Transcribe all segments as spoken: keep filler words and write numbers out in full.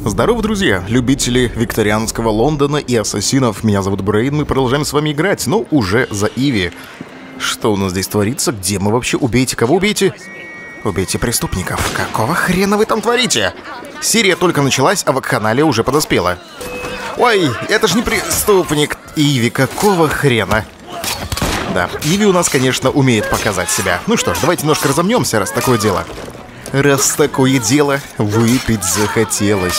Здорово, друзья, любители викторианского Лондона и ассасинов. Меня зовут Брейн, мы продолжаем с вами играть, но уже за Иви. Что у нас здесь творится? Где мы вообще? Убейте, кого убейте? Убейте преступников. Какого хрена вы там творите? Серия только началась, а вакханалия уже подоспела. Ой, это же не преступник. Иви, какого хрена? Да, Иви у нас, конечно, умеет показать себя. Ну что ж, давайте немножко разомнемся, раз такое дело. Раз такое дело, выпить захотелось.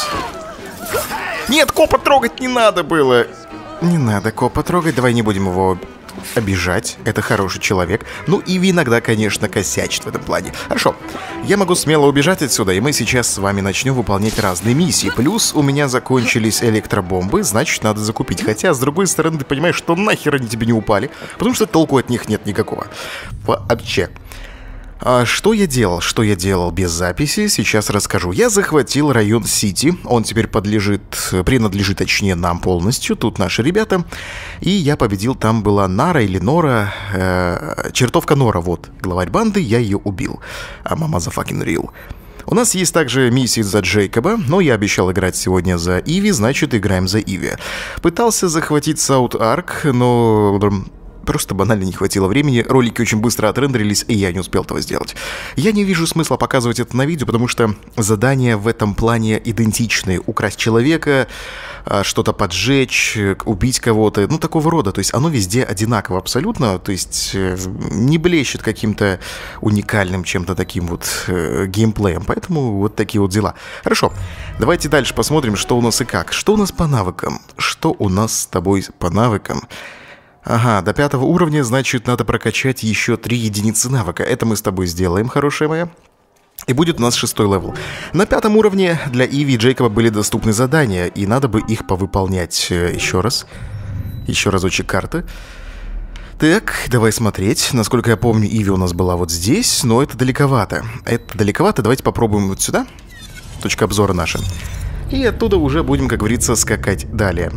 Нет, копа трогать не надо было. Не надо копа трогать, давай не будем его обижать. Это хороший человек. Ну, Иви иногда, конечно, косячит в этом плане. Хорошо, я могу смело убежать отсюда, и мы сейчас с вами начнем выполнять разные миссии. Плюс у меня закончились электробомбы, значит, надо закупить. Хотя, с другой стороны, ты понимаешь, что нахер они тебе не упали, потому что толку от них нет никакого. Вообще. А что я делал? Что я делал без записи? Сейчас расскажу. Я захватил район Сити. Он теперь подлежит, принадлежит, точнее, нам полностью. Тут наши ребята. И я победил. Там была Нара или Нора. Э, чертовка Нора, вот. Главарь банды. Я ее убил. А мама за fucking real. У нас есть также миссии за Джейкоба, но я обещал играть сегодня за Иви, значит, играем за Иви. Пытался захватить Саут-Арк, но... Просто банально не хватило времени, ролики очень быстро отрендерились, и я не успел этого сделать. Я не вижу смысла показывать это на видео, потому что задания в этом плане идентичны. Украсть человека, что-то поджечь, убить кого-то, ну такого рода. То есть оно везде одинаково абсолютно, то есть не блещет каким-то уникальным чем-то таким вот э, геймплеем. Поэтому вот такие вот дела. Хорошо, давайте дальше посмотрим, что у нас и как. Что у нас по навыкам? Что у нас с тобой по навыкам? Ага, до пятого уровня, значит, надо прокачать еще три единицы навыка. Это мы с тобой сделаем, хорошая моя. И будет у нас шестой левел. На пятом уровне для Иви и Джейкоба были доступны задания, и надо бы их повыполнять. Еще раз. Еще разочек карты. Так, давай смотреть. Насколько я помню, Иви у нас была вот здесь, но это далековато. Это далековато, давайте попробуем вот сюда. Точка обзора наша. И оттуда уже будем, как говорится, скакать далее.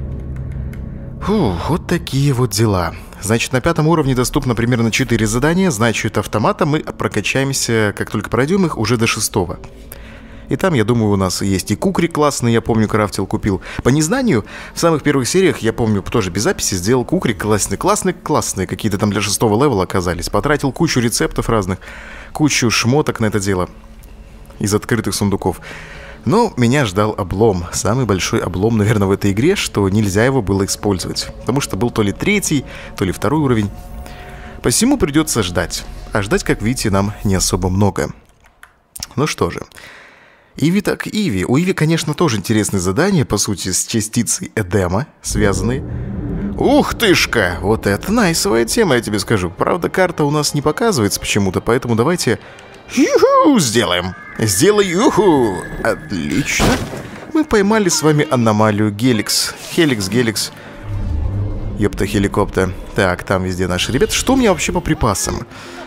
Фу, вот такие вот дела. Значит, на пятом уровне доступно примерно четыре задания, значит, автоматом мы прокачаемся, как только пройдем их, уже до шестого. И там, я думаю, у нас есть и кукрик классный, я помню, крафтил, купил. По незнанию, в самых первых сериях, я помню, тоже без записи, сделал кукрик классный, классный, классные, какие-то там для шестого левела оказались. Потратил кучу рецептов разных, кучу шмоток на это дело из открытых сундуков. Но меня ждал облом. Самый большой облом, наверное, в этой игре, что нельзя его было использовать. Потому что был то ли третий, то ли второй уровень. Посему придется ждать. А ждать, как видите, нам не особо много. Ну что же. Иви так Иви. У Иви, конечно, тоже интересные задания, по сути, с частицей Эдема связанные. Ух тышка! Вот это найсовая тема, я тебе скажу. Правда, карта у нас не показывается почему-то, поэтому давайте... Юху! Сделаем! Сделай юху! Отлично! Мы поймали с вами аномалию Геликс. Хеликс, Геликс. Ёпта, хеликоптер. Так, там везде наши ребята. Что у меня вообще по припасам?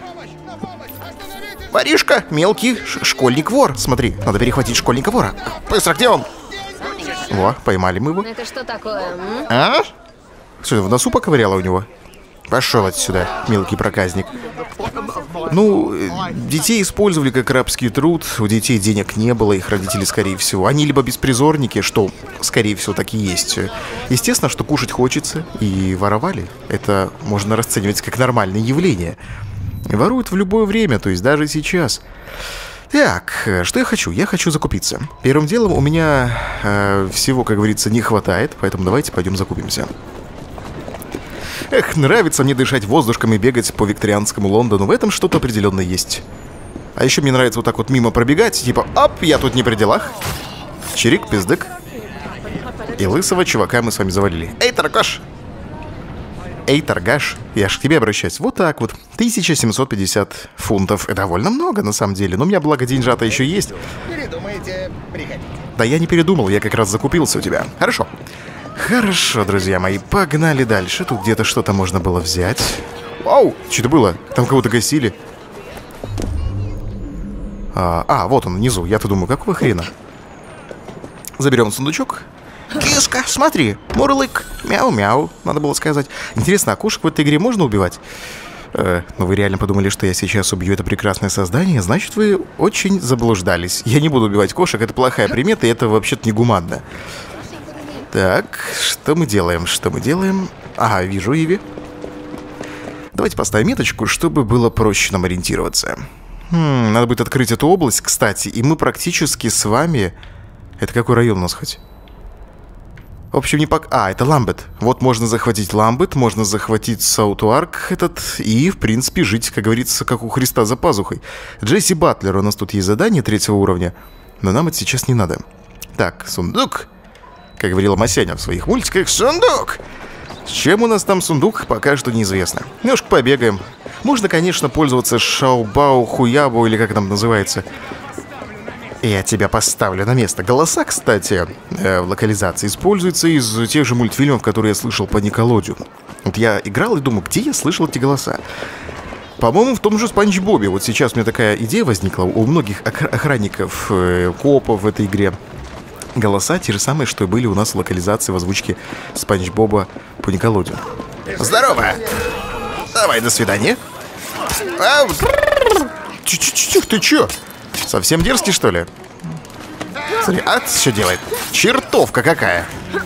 Воришка! Мелкий школьник-вор. Смотри, надо перехватить школьника-вора. Быстро, где он? Во, поймали мы его. Это что такое? М? А? Что, в носу поковыряло у него? Пошел отсюда, мелкий проказник. Ну, детей использовали как рабский труд, у детей денег не было, их родители, скорее всего. Они либо беспризорники, что, скорее всего, так и есть. Естественно, что кушать хочется, и воровали. Это можно расценивать как нормальное явление. Воруют в любое время, то есть даже сейчас. Так, что я хочу? Я хочу закупиться. Первым делом у меня э, всего, как говорится, не хватает, поэтому давайте пойдем закупимся. Эх, нравится мне дышать воздушком и бегать по викторианскому Лондону. В этом что-то определенно есть. А еще мне нравится вот так вот мимо пробегать. Типа, оп, я тут не при делах. Чирик, пиздык. И лысого чувака мы с вами завалили. Эй, торгаш! Эй, торгаш! Я ж к тебе обращаюсь. Вот так вот. тысяча семьсот пятьдесят фунтов. Довольно много, на самом деле. Но у меня, благо, деньжата еще есть. Передумайте, приходите. Да я не передумал, я как раз закупился у тебя. Хорошо. Хорошо, друзья мои, погнали дальше. Тут где-то что-то можно было взять. Вау, что это было? Там кого-то гасили. А, а, вот он внизу. Я-то думаю, какого хрена? Заберем сундучок. Киска, смотри, мурлык, мяу-мяу, надо было сказать. Интересно, а кошек в этой игре можно убивать? Э, но вы реально подумали, что я сейчас убью это прекрасное создание? Значит, вы очень заблуждались. Я не буду убивать кошек, это плохая примета, и это вообще-то негуманно. Так, что мы делаем? Что мы делаем? Ага, вижу Иви. Давайте поставим меточку, чтобы было проще нам ориентироваться. Хм, надо будет открыть эту область, кстати, и мы практически с вами... Это какой район у нас хоть? В общем, не пок... А, это Ламбет. Вот можно захватить Ламбет, можно захватить Саутуарк этот и, в принципе, жить, как говорится, как у Христа за пазухой. Джесси Батлер, у нас тут есть задание третьего уровня, но нам это сейчас не надо. Так, сундук. Как говорила Масяня в своих мультиках, сундук! С чем у нас там сундук, пока что неизвестно. Немножко побегаем. Можно, конечно, пользоваться Шаубау, Хуябу, или как там называется. Я тебя поставлю на место. Голоса, кстати, э, в локализации используются из тех же мультфильмов, которые я слышал по Никелодеону. Вот я играл и думаю, где я слышал эти голоса? По-моему, в том же Спанч Бобе. Вот сейчас у меня такая идея возникла. У многих охранников, э, копов в этой игре голоса те же самые, что и были у нас в локализации в озвучке Спанч Боба по Никелодеону. Здорово! Давай, до свидания. А, Чуть-чуть, ты чё? Совсем дерзкий, что ли? Смотри, а что делает? Чертовка какая!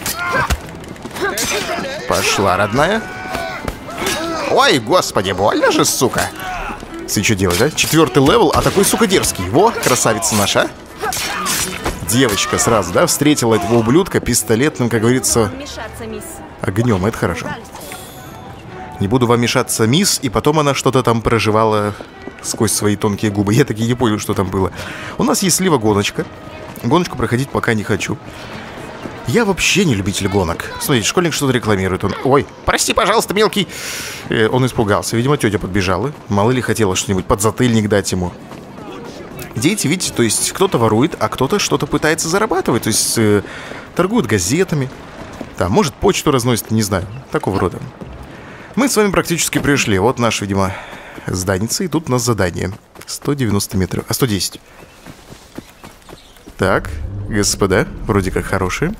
Пошла, родная. Ой, господи, больно же, сука. Ты что делаешь, да? Четвертый левел, а такой, сука, дерзкий. Во, красавица наша. Девочка сразу, да, встретила этого ублюдка пистолетным, как говорится, огнем. Это хорошо. Не буду вам мешаться, мисс. И потом она что-то там проживала сквозь свои тонкие губы. Я так и не понял, что там было. У нас есть слива-гоночка. Гоночку проходить пока не хочу. Я вообще не любитель гонок. Смотрите, школьник что-то рекламирует. Он... Ой, прости, пожалуйста, мелкий. Э, он испугался. Видимо, тетя подбежала. Мало ли хотела что-нибудь подзатыльник дать ему. Дети, видите, то есть кто-то ворует, а кто-то что-то пытается зарабатывать. То есть э, торгуют газетами. Там, может, почту разносит, не знаю. Такого рода. Мы с вами практически пришли. Вот наш, видимо, зданица. И тут у нас задание. сто девяносто метров. А, сто десять. Так, господа, вроде как хорошие.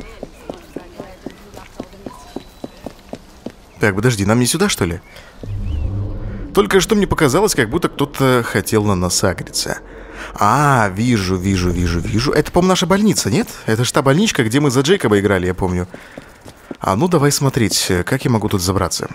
Так, подожди, нам не сюда, что ли? Только что мне показалось, как будто кто-то хотел на нас агриться. А, вижу, вижу, вижу, вижу. Это, по-моему, наша больница, нет? Это же та больничка, где мы за Джейкоба играли, я помню. А ну, давай смотреть, как я могу тут забраться.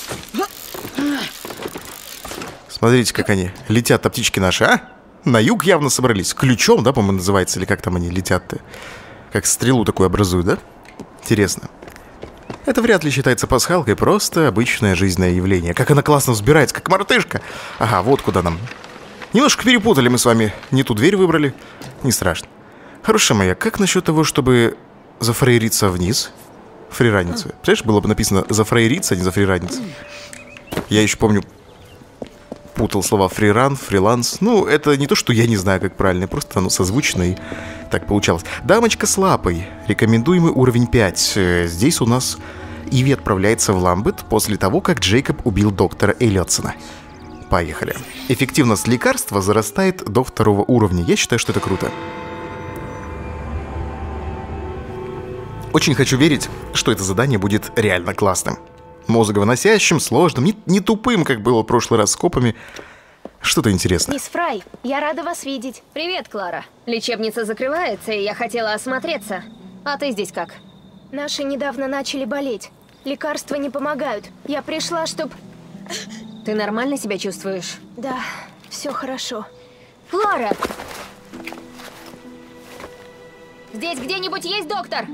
Смотрите, как они летят, птички наши, а? На юг явно собрались. Ключом, да, по-моему, называется, или как там они летят-то? Как стрелу такую образуют, да? Интересно. Это вряд ли считается пасхалкой, просто обычное жизненное явление. Как она классно взбирается, как мартышка. Ага, вот куда нам. Немножко перепутали мы с вами. Не ту дверь выбрали. Не страшно. Хорошая моя, как насчет того, чтобы зафрейриться вниз? Фрираниться. Представляешь, было бы написано зафрейриться, а не зафрираниться. Я еще помню, путал слова фриран, фриланс. Ну, это не то, что я не знаю, как правильно. Просто оно созвучно и так получалось. Дамочка с лапой. Рекомендуемый уровень пять. Здесь у нас Иви отправляется в Ламбет после того, как Джейкоб убил доктора Эллиотсона. Поехали. Эффективность лекарства зарастает до второго уровня. Я считаю, что это круто. Очень хочу верить, что это задание будет реально классным. Мозговыносящим, сложным, не, не тупым, как было в прошлый раз с копами. Что-то интересное. Мисс Фрай, я рада вас видеть. Привет, Клара. Лечебница закрывается, и я хотела осмотреться. А ты здесь как? Наши недавно начали болеть. Лекарства не помогают. Я пришла, чтобы... Ты нормально себя чувствуешь? Да, все хорошо. Клара! Здесь где-нибудь есть доктор?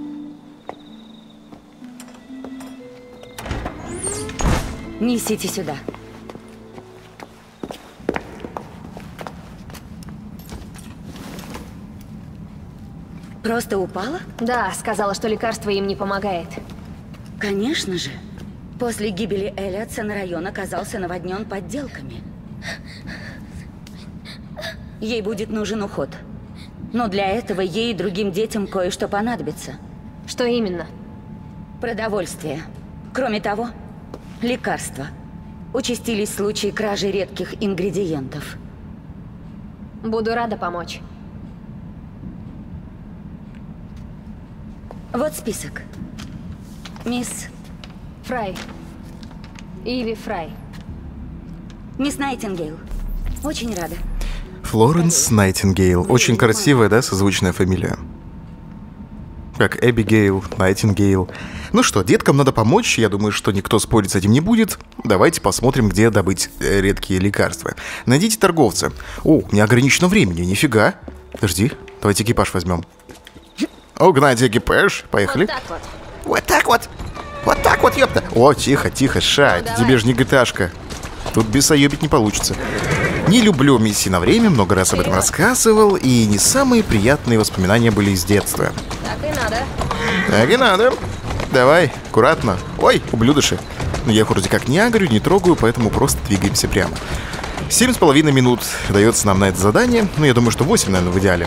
Несите сюда. Просто упала? Да, сказала, что лекарство им не помогает. Конечно же. После гибели Эллиотсона район оказался наводнен подделками. Ей будет нужен уход. Но для этого ей и другим детям кое-что понадобится. Что именно? Продовольствие. Кроме того, лекарства. Участились случаи кражи редких ингредиентов. Буду рада помочь. Вот список. Мисс Фрай. Иви Фрай. Мисс Найтингейл. Очень рада. Флоренс Найтингейл. Очень красивая, да, созвучная фамилия? Как Эбигейл, Найтингейл. Ну что, деткам надо помочь. Я думаю, что никто спорить с этим не будет. Давайте посмотрим, где добыть э, редкие лекарства. Найдите торговца. О, у меня ограничено времени, нифига. Подожди, давайте экипаж возьмем. Угнать экипаж, поехали. Вот так вот. Вот так вот. Вот так вот, ёпта. О, тихо, тихо, ша, Ну, тебе же не ГТАшка. Тут бесоебить не получится. Не люблю миссии на время, много раз об этом рассказывал, и не самые приятные воспоминания были из детства. Так и надо. Так и надо. Давай, аккуратно. Ой, ублюдыши. Но я их вроде как не агрю, не трогаю, поэтому просто двигаемся прямо. Семь с половиной минут дается нам на это задание. Ну, я думаю, что восемь, наверное, в идеале.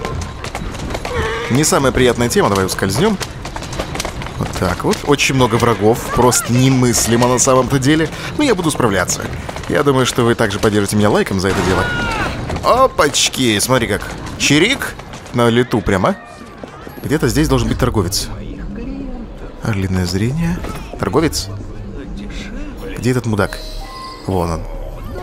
Не самая приятная тема, давай ускользнем. Вот так вот. Очень много врагов, просто немыслимо на самом-то деле. Но я буду справляться. Я думаю, что вы также поддержите меня лайком за это дело. Опачки, смотри как. Чирик на лету прямо. Где-то здесь должен быть торговец. Орлиное зрение. Торговец? Где этот мудак? Вон он.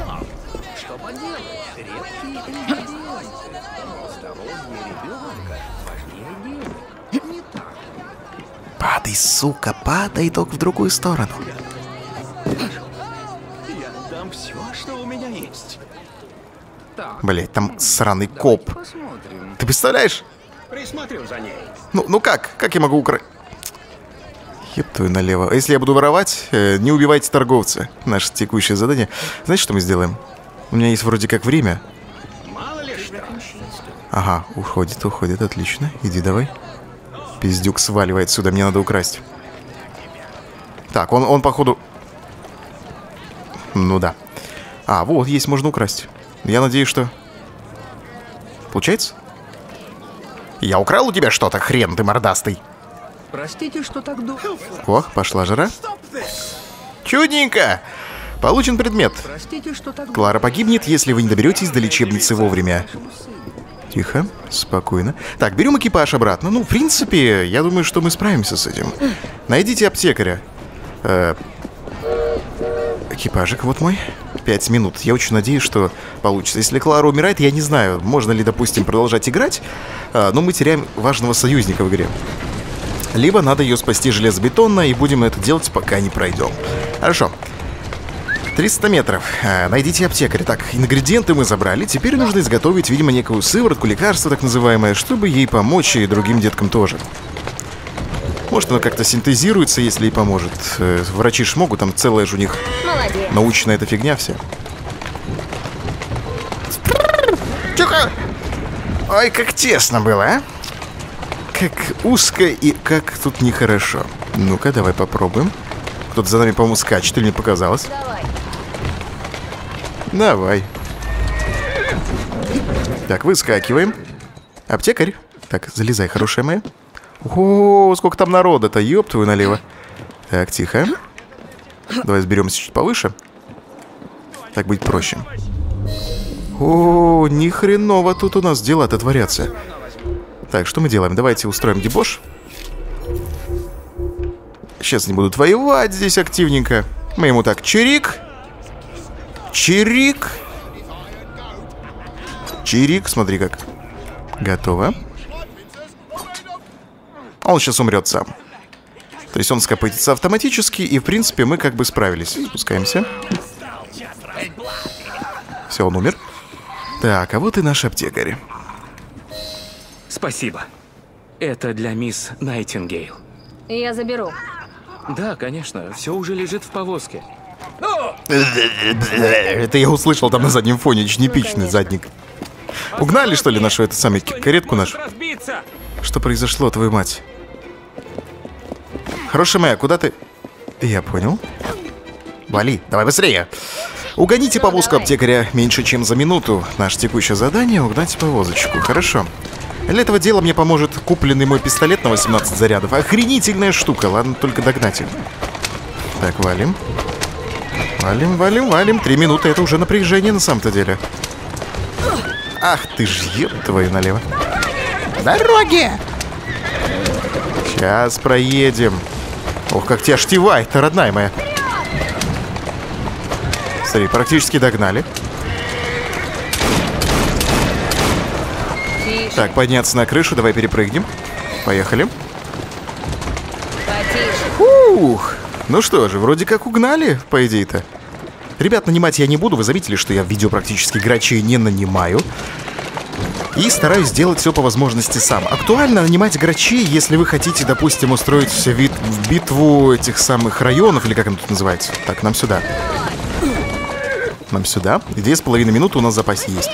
Падай, сука, падай только в другую сторону. Я дам все, что у меня есть. Блять, там сраный коп. Посмотрим. Ты представляешь? Присмотрю за ней. Ну, ну как? Как я могу украсть? Еб твою налево. А если я буду воровать, э, не убивайте торговца. Наше текущее задание. Знаете, что мы сделаем? У меня есть вроде как время. Мало ли что. Ага, уходит, уходит, отлично. Иди давай. Пиздюк сваливает сюда, мне надо украсть. Так, он, он походу... Ну да. А, вот, есть, можно украсть. Я надеюсь, что... Получается? Я украл у тебя что-то, хрен ты мордастый. Простите, что так долго. О, пошла жара. Чудненько! Получен предмет. Простите, что так долго. Клара погибнет, если вы не доберетесь до лечебницы вовремя. Тихо, спокойно. Так, берем экипаж обратно. Ну, в принципе, я думаю, что мы справимся с этим. Найдите аптекаря. Э, экипажик вот мой. Пять минут. Я очень надеюсь, что получится. Если Клара умирает, я не знаю, можно ли, допустим, продолжать играть, э, но мы теряем важного союзника в игре. Либо надо ее спасти железобетонно, и будем это делать, пока не пройдем. Хорошо. триста метров. А, найдите аптекаря. Так, ингредиенты мы забрали. Теперь нужно изготовить, видимо, некую сыворотку, лекарство так называемое, чтобы ей помочь, и другим деткам тоже. Может, оно как-то синтезируется, если ей поможет. Э, врачи ж могут, там целая же у них Молодец. научная эта фигня вся. Тихо! Ой, как тесно было, а? Как узко и как тут нехорошо. Ну-ка, давай попробуем. Кто-то за нами, по-моему, скачет, или мне показалось? Давай. Давай. Так, выскакиваем. Аптекарь. Так, залезай, хорошая моя. О, сколько там народа-то, ёб твою налево. Так, тихо. Давай сберемся чуть повыше. Так будет проще. О, ни хреново тут у нас дела-то творятся. Так, что мы делаем? Давайте устроим дебош. Сейчас они будут воевать здесь активненько. Мы ему так, чирик. Чирик. Чирик, смотри как. Готово. Он сейчас умрет сам. То есть он скопытится автоматически, и в принципе мы как бы справились. Спускаемся. Все, он умер. Так, а вот и наш аптекарь. Спасибо. Это для мисс Найтингейл. Я заберу. Да, конечно, все уже лежит в повозке. Это я услышал там на заднем фоне, очень эпичный задник. Угнали, что ли, нашу эту самую каретку нашу? Разбиться! Что произошло, твою мать? Хорошая моя, куда ты? Я понял. Вали, давай быстрее. Угоните повозку аптекаря меньше, чем за минуту. Наше текущее задание — угнать повозочку. Хорошо. Для этого дела мне поможет купленный мой пистолет на восемнадцать зарядов. Охренительная штука, ладно, только догнать их. Так, валим. Валим, валим, валим. Три минуты — это уже напряжение на самом-то деле. Ах ты ж, еб твою налево. Дороги! Сейчас проедем. Ох, как тебя штивает-то, родная моя. Смотри, практически догнали. Тише, Так, подняться на крышу, давай перепрыгнем. Поехали. потише. Ух, ну что же, вроде как угнали, по идее-то. Ребят, нанимать я не буду, вы заметили, что я в видео практически грачей не нанимаю. И стараюсь сделать все по возможности сам. Актуально нанимать грачей, если вы хотите, допустим, устроить вид в битву этих самых районов, или как она тут называется. Так, нам сюда. Нам сюда. Две с половиной минуты у нас в запасе есть.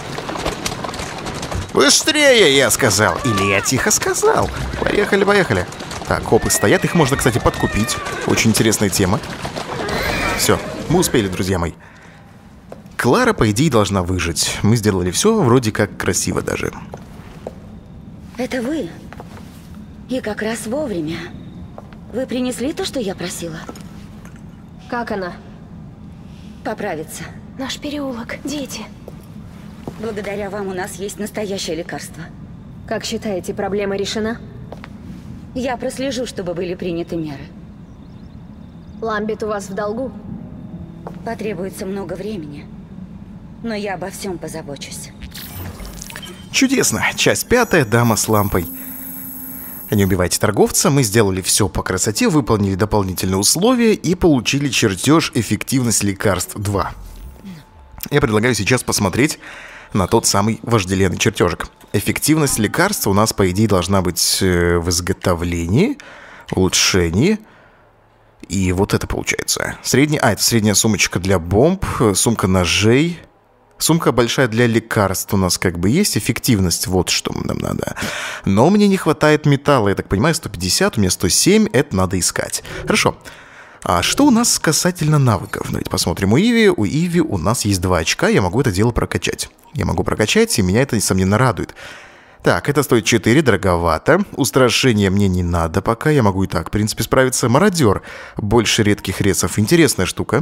Быстрее, я сказал. Или я тихо сказал. Поехали, поехали. Так, копы стоят. Их можно, кстати, подкупить. Очень интересная тема. Все, мы успели, друзья мои. Клара, по идее, должна выжить. Мы сделали все вроде как красиво даже. Это вы. И как раз вовремя. Вы принесли то, что я просила? Как она? Поправиться. Наш переулок, дети. Благодаря вам у нас есть настоящее лекарство. Как считаете, проблема решена? Я прослежу, чтобы были приняты меры. Ламбет у вас в долгу? Потребуется много времени. Но я обо всем позабочусь. Чудесно. Часть пятая. Дама с лампой. Не убивайте торговца. Мы сделали все по красоте, выполнили дополнительные условия и получили чертеж «Эффективность лекарств два». Я предлагаю сейчас посмотреть на тот самый вожделенный чертежик. Эффективность лекарств у нас, по идее, должна быть в изготовлении, улучшении. И вот это получается. Средняя, а, это средняя сумочка для бомб, сумка ножей. Сумка большая для лекарств у нас как бы есть. Эффективность, вот что нам надо. Но мне не хватает металла, я так понимаю, сто пятьдесят, у меня сто семь, это надо искать. Хорошо. А что у нас касательно навыков? Давайте посмотрим у Иви. У Иви у нас есть два очка, я могу это дело прокачать. Я могу прокачать, и меня это, несомненно, радует. Так, это стоит четыре, дороговато. Устрашение мне не надо пока, я могу и так, в принципе, справиться. Мародер. Больше редких рецов. Интересная штука.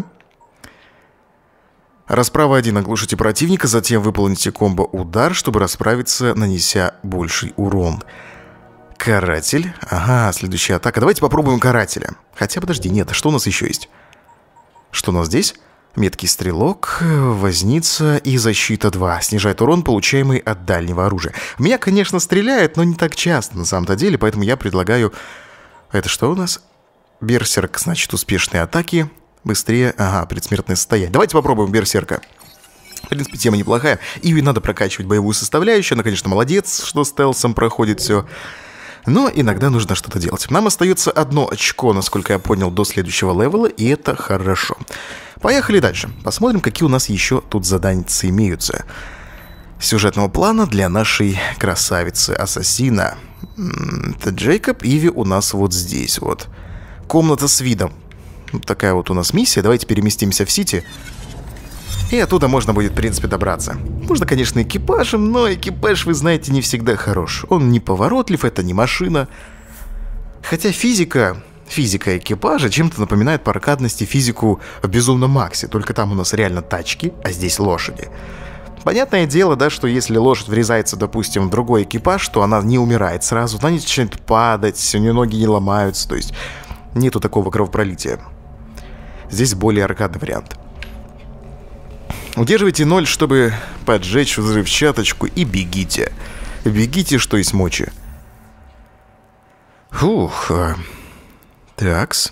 Расправа один. Оглушите противника, затем выполните комбо-удар, чтобы расправиться, нанеся больший урон. Каратель. Ага, следующая атака. Давайте попробуем карателя. Хотя, подожди, нет, что у нас еще есть? Что у нас здесь? Меткий стрелок, возница и защита два. Снижает урон, получаемый от дальнего оружия. Меня, конечно, стреляет, но не так часто на самом-то деле, поэтому я предлагаю... Это что у нас? Берсерк, значит, успешные атаки. Быстрее, ага, предсмертное состояние. Давайте попробуем берсерка. В принципе, тема неплохая. Иви надо прокачивать боевую составляющую. Она, конечно, молодец, что стелсом проходит все. Но иногда нужно что-то делать. Нам остается одно очко, насколько я понял, до следующего левела, и это хорошо. Поехали дальше. Посмотрим, какие у нас еще тут заданицы имеются. Сюжетного плана для нашей красавицы-ассасина. Это Джейкоб, Иви у нас вот здесь вот. Комната с видом. Вот такая вот у нас миссия. Давайте переместимся в Сити. И оттуда можно будет, в принципе, добраться. Можно, конечно, экипажем, но экипаж, вы знаете, не всегда хорош. Он не поворотлив, это не машина. Хотя физика... Физика экипажа чем-то напоминает по аркадности физику в Безумном Максе. Только там у нас реально тачки, а здесь лошади. Понятное дело, да, что если лошадь врезается, допустим, в другой экипаж, то она не умирает сразу. Она не начинает падать, у нее ноги не ломаются. То есть нету такого кровопролития. Здесь более аркадный вариант. Удерживайте ноль, чтобы поджечь взрывчаточку, и бегите. Бегите, что есть мочи. Фух. Такс.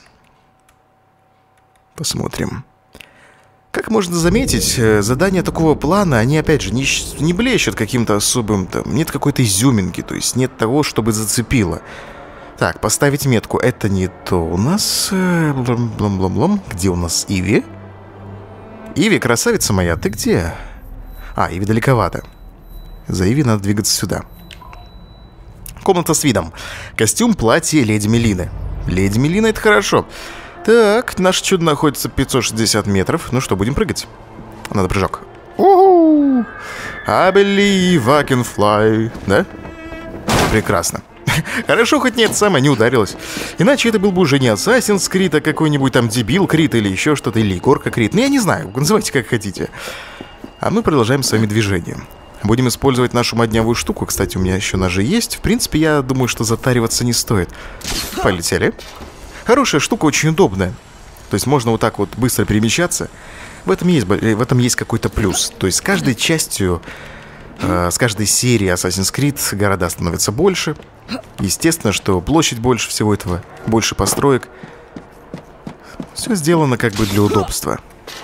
Посмотрим. Как можно заметить, задания такого плана, они, опять же, не, не блещут каким-то особым, там, нет какой-то изюминки, то есть нет того, чтобы зацепило. Так, поставить метку, это не то у нас. Блам-блам-блам. Где у нас Иви? Иви, красавица моя, ты где? А, Иви далековато. За Иви надо двигаться сюда. Комната с видом. Костюм, платье леди Мелины. Леди Мелина, это хорошо. Так, наше чудо находится пятьсот шестьдесят метров. Ну что, будем прыгать? Надо прыжок. У-ху! I believe I can fly. Да? Прекрасно. Хорошо, хоть нет, самое не ударилось. Иначе это был бы уже не Assassin's Creed, а какой-нибудь там дебил Крид или еще что-то, или Егорка Крид. Ну, я не знаю, называйте как хотите. А мы продолжаем с вами движение. Будем использовать нашу моднявую штуку. Кстати, у меня еще ножи есть. В принципе, я думаю, что затариваться не стоит. Полетели. Хорошая штука, очень удобная. То есть можно вот так вот быстро перемещаться. В этом есть, в этом есть какой-то плюс. То есть с каждой частью, э, с каждой серии Assassin's Creed города становятся больше. Естественно, что площадь больше всего этого, больше построек. Все сделано как бы для удобства.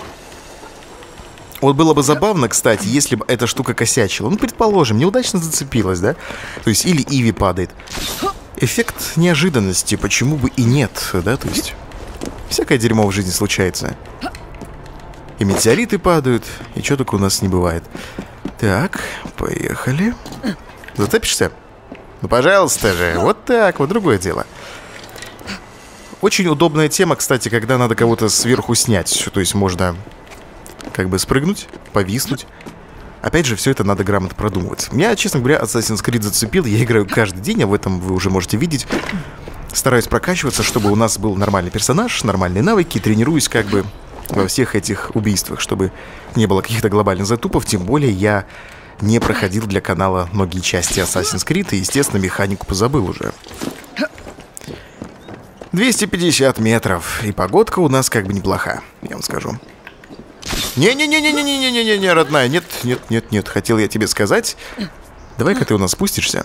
Вот было бы забавно, кстати, если бы эта штука косячила. Ну, предположим, неудачно зацепилась, да? То есть, или Иви падает. Эффект неожиданности, почему бы и нет, да? То есть, всякое дерьмо в жизни случается. И метеориты падают, и что только у нас не бывает. Так, поехали. Зацепишься? Ну, пожалуйста же. Вот так, вот другое дело. Очень удобная тема, кстати, когда надо кого-то сверху снять. То есть, можно... как бы спрыгнуть, повиснуть. Опять же, все это надо грамотно продумывать. Меня, честно говоря, Assassin's Creed зацепил. Я играю каждый день, а в этом вы уже можете видеть. Стараюсь прокачиваться, чтобы у нас был нормальный персонаж, нормальные навыки. Тренируюсь как бы во всех этих убийствах, чтобы не было каких-то глобальных затупов. Тем более я не проходил для канала многие части Assassin's Creed. И, естественно, механику позабыл уже. двести пятьдесят метров. И погодка у нас как бы неплоха, я вам скажу. Не-не-не-не-не-не-не-не-не, родная, нет, нет, нет, нет, хотел я тебе сказать. Давай-ка ты у нас спустишься.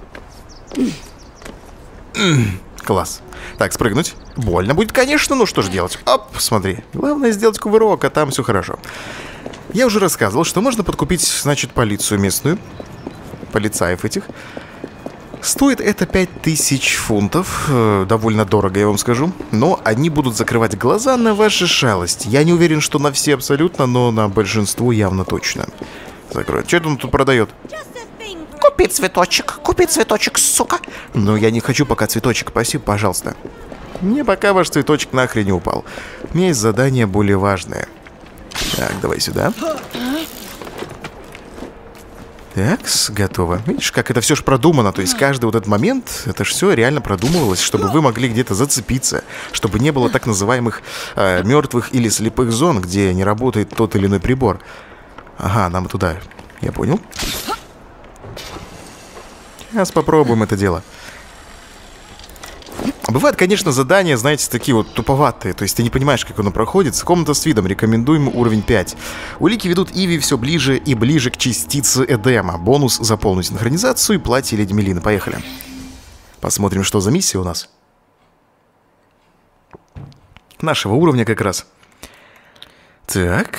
Класс. Так, спрыгнуть. Больно будет, конечно, ну что же делать? Оп, смотри. Главное сделать кувырок, а там все хорошо. Я уже рассказывал, что можно подкупить, значит, полицию местную. Полицаев этих. Стоит это пять тысяч фунтов, э, довольно дорого, я вам скажу. Но они будут закрывать глаза на ваши шалости. Я не уверен, что на все абсолютно, но на большинство явно точно закроют. Что это он тут продает? Купи цветочек, купи цветочек, сука. Но я не хочу пока цветочек, спасибо, пожалуйста. Мне пока ваш цветочек нахрен не упал. У меня есть задание более важное. Так, давай сюда. Так, готово. Видишь, как это все ж продумано. То есть каждый вот этот момент, это ж все реально продумывалось, чтобы вы могли где-то зацепиться, чтобы не было так называемых э, мертвых или слепых зон, где не работает тот или иной прибор. Ага, нам туда. Я понял. Сейчас попробуем это дело. Бывают, конечно, задания, знаете, такие вот туповатые. То есть ты не понимаешь, как оно проходит. Комната с видом. Рекомендуем уровень пять. Улики ведут Иви все ближе и ближе к частице Эдема. Бонус за полную синхронизацию и платье Леди Мелины. Поехали. Посмотрим, что за миссия у нас. Нашего уровня как раз. Так.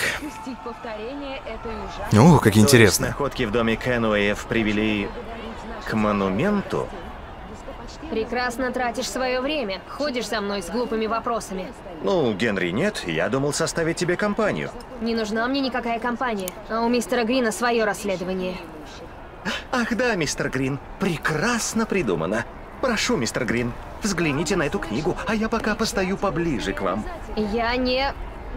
О, как интересно. Находки в доме Кенуэев привели к монументу. Прекрасно тратишь свое время. Ходишь со мной с глупыми вопросами. Ну, Генри, нет. Я думал составить тебе компанию. Не нужна мне никакая компания. А у мистера Грина свое расследование. Ах да, мистер Грин. Прекрасно придумано. Прошу, мистер Грин, взгляните на эту книгу, а я пока постою поближе к вам. Я не...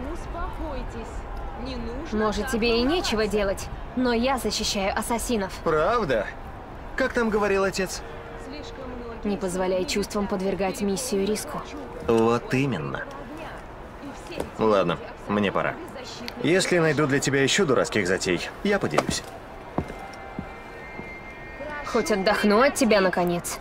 Может, тебе и нечего делать, но я защищаю ассасинов. Правда? Как там говорил отец? Не позволяй чувствам подвергать миссию риску. Вот именно. Ладно, мне пора. Если найду для тебя еще дурацких затей, я поделюсь. Хоть отдохну от тебя, наконец.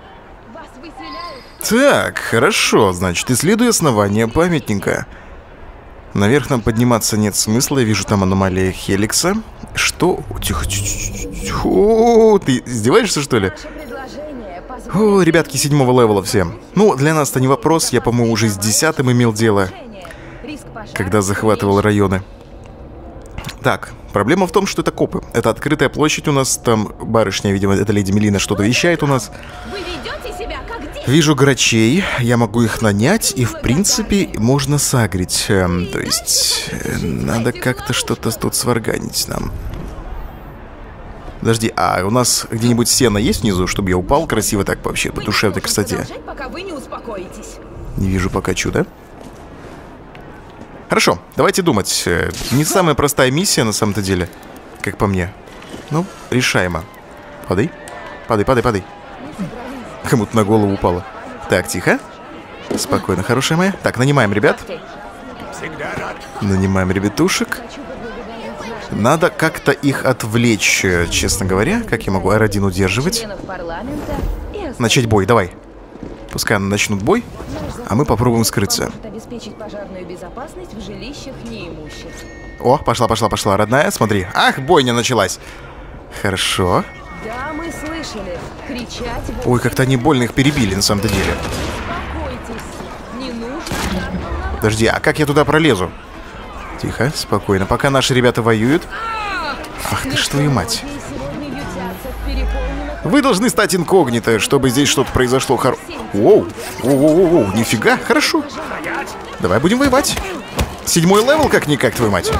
Так, хорошо, значит, исследуй основание памятника. Наверх нам подниматься нет смысла, я вижу там аномалия Хеликса. Что? Тихо, тихо, тихо. О, ты издеваешься, что ли? О, ребятки, седьмого левела всем. Ну, для нас-то не вопрос, я, по-моему, уже с десятым имел дело, когда захватывал районы. Так, проблема в том, что это копы. Это открытая площадь у нас, там барышня, видимо, это леди Мелина что-то вещает у нас. Вижу грачей, я могу их нанять, и, в принципе, можно сагрить. Эм, то есть, э, надо как-то что-то тут сварганить нам. Подожди, а у нас где-нибудь сено есть внизу, чтобы я упал красиво так вообще, по душевной красоте? Пока вы не успокоитесь. Не вижу пока чуда. Хорошо, давайте думать. Не самая простая миссия на самом-то деле, как по мне. Ну, решаемо. Падай, падай, падай, падай. Кому-то на голову упало. Так, тихо. Спокойно, хорошая моя. Так, нанимаем ребят. Нанимаем ребятушек. Надо как-то их отвлечь, честно говоря. Как я могу эр один удерживать? Начать бой, давай. Пускай начнут бой, а мы попробуем скрыться. обеспечить пожарную безопасность в жилищах неимущих. О, пошла, пошла, пошла, родная, смотри. Ах, бойня началась. Хорошо. Да, мы слышали. Кричать... Ой, как-то они больно их перебили, на самом-то деле. Успокойтесь. Не нужно так волноваться. Подожди, а как я туда пролезу? Тихо, спокойно. Пока наши ребята воюют... Ах ты ж твою мать. Многие сегодня ютятся в переполненных... Вы должны стать инкогнито, чтобы здесь что-то произошло хор... Воу, воу-воу-воу, нифига, хорошо. Давай будем воевать. Седьмой левел как-никак, твою мать.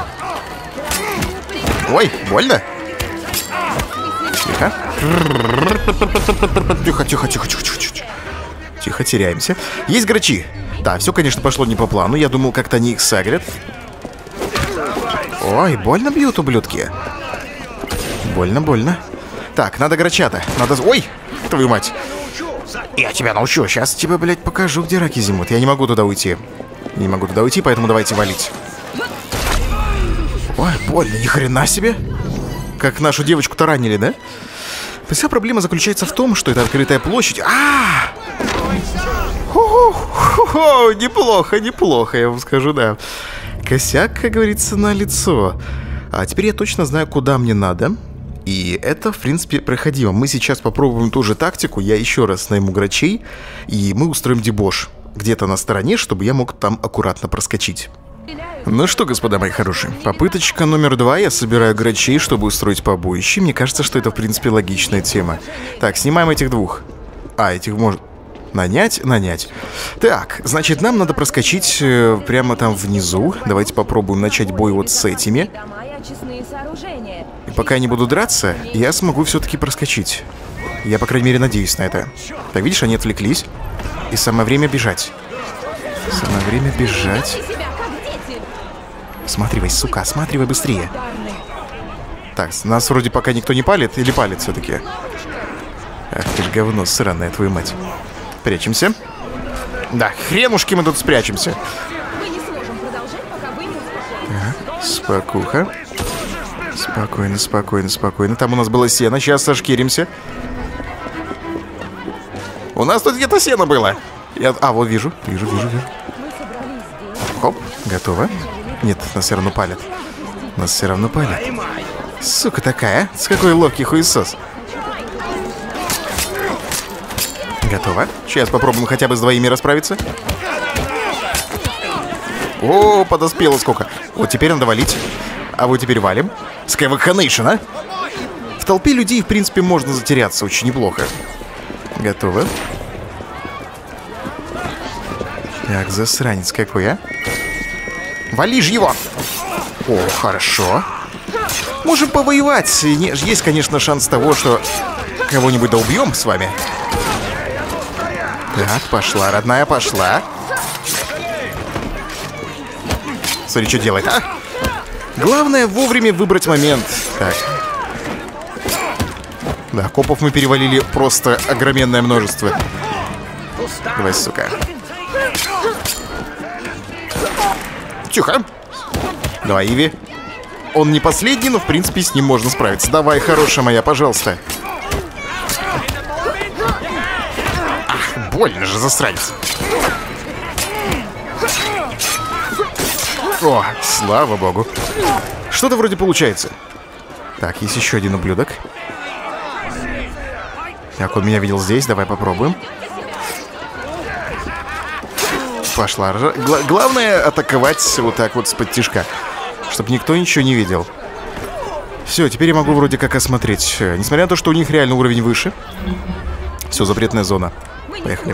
Ой, больно? Тихо. Тихо, тихо, тихо, тихо, тихо, тихо. Тихо, теряемся. Есть грачи. Да, все, конечно, пошло не по плану. Я думал, как-то они их сагрят. Ой, больно бьют, ублюдки. Больно, больно. Так, надо грачата. Надо... Ой, твою мать. Я тебя научу. Сейчас тебе, блядь, покажу, где раки зимут. Я не могу туда уйти. Не могу туда уйти, поэтому давайте валить. Ой, больно, ни хрена себе. Как нашу девочку-то ранили, да? Вся проблема заключается в том, что это открытая площадь. А! Хо-хо, неплохо, неплохо, я вам скажу, да. Косяк, как говорится, на лицо. А теперь я точно знаю, куда мне надо. И это, в принципе, проходимо. Мы сейчас попробуем ту же тактику. Я еще раз найму грачей, и мы устроим дебош где-то на стороне, чтобы я мог там аккуратно проскочить. Ну что, господа мои хорошие, попыточка номер два. Я собираю грачей, чтобы устроить побоище. Мне кажется, что это, в принципе, логичная тема. Так, снимаем этих двух. А, этих может... Нанять? Нанять. Так, значит, нам надо проскочить э, прямо там внизу. Давайте попробуем начать бой вот с этими. И пока я не буду драться, я смогу все-таки проскочить. Я, по крайней мере, надеюсь на это. Так, видишь, они отвлеклись. И самое время бежать. Самое время бежать. Осматривай, сука, осматривай быстрее. Так, нас вроде пока никто не палит. Или палит все-таки? Ах ты ж говно сраное, твою мать. Прячемся. Да, хренушки мы тут спрячемся. Так, спокуха. Спокойно, спокойно, спокойно. Там у нас было сено, сейчас сошкиримся. У нас тут где-то сено было. Я... А, вот вижу, вижу, вижу, вижу. Хоп, готово. Нет, нас все равно палят. Нас все равно палят. Сука такая, с какой ловкий хуесос. Готово. Сейчас попробуем хотя бы с двоими расправиться. О, подоспело сколько. Вот теперь надо валить. А вот теперь валим. Скайвакханейшн, а? В толпе людей, в принципе, можно затеряться очень неплохо. Готово. Так, засранец какой, а? Вали ж его! О, хорошо. Можем повоевать. Есть, конечно, шанс того, что кого-нибудь да убьем с вами. Так, пошла, родная, пошла. Смотри, что делает, а? Главное вовремя выбрать момент. Так. Да, копов мы перевалили просто огроменное множество. Давай, сука. Тихо. Давай, Иви. Он не последний, но в принципе с ним можно справиться. Давай, хорошая моя, пожалуйста. Ах, больно же, засранец. О, слава богу. Что-то вроде получается. Так, есть еще один ублюдок. Так, он меня видел здесь, давай попробуем. Пошла. Гла главное атаковать вот так вот с-под тишка, чтобы никто ничего не видел. Все, теперь я могу вроде как осмотреть. Несмотря на то, что у них реально уровень выше. Все, запретная зона. Поехали.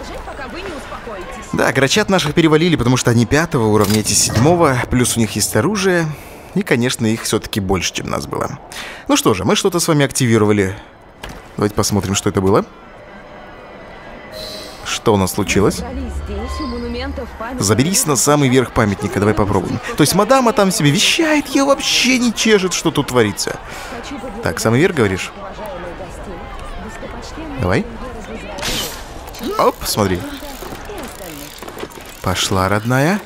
Да, грачат наших перевалили, потому что они пятого уровня, эти седьмого. Плюс у них есть оружие. И, конечно, их все-таки больше, чем нас было. Ну что же, мы что-то с вами активировали. Давайте посмотрим, что это было. Что у нас случилось? Заберись на самый верх памятника, давай попробуем. То есть мадама там себе вещает, я вообще не чешет, что тут творится. Так, самый верх, говоришь? Давай. Оп, смотри. Пошла, родная.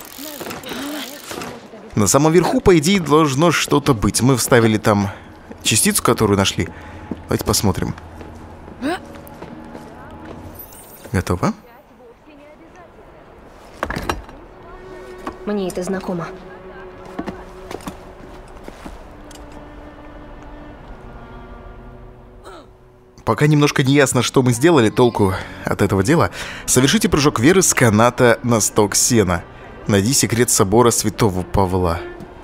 На самом верху, по идее, должно что-то быть. Мы вставили там частицу, которую нашли. Давайте посмотрим. Готово. Мне это знакомо. Пока немножко не ясно, что мы сделали, толку от этого дела. Совершите прыжок веры с каната на сток сена. Найди секрет собора Святого Павла.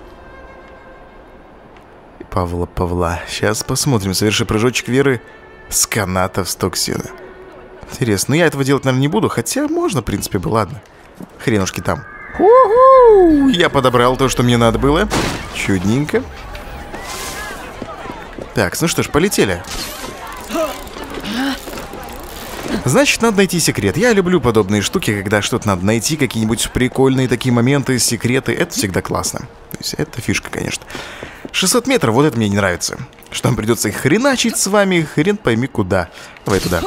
Павла, Павла. Сейчас посмотрим. Соверши прыжочек веры с каната в сток сена. Интересно. Ну, я этого делать, наверное, не буду. Хотя можно, в принципе, бы. Ладно. Хренушки там. У-ху! Я подобрал то, что мне надо было. Чудненько. Так, ну что ж, полетели. Значит, надо найти секрет. Я люблю подобные штуки, когда что-то надо найти, какие-нибудь прикольные такие моменты, секреты. Это всегда классно. То есть это фишка, конечно. шестьсот метров, вот это мне не нравится. Что нам придется их хреначить с вами, хрен пойми куда. Давай туда.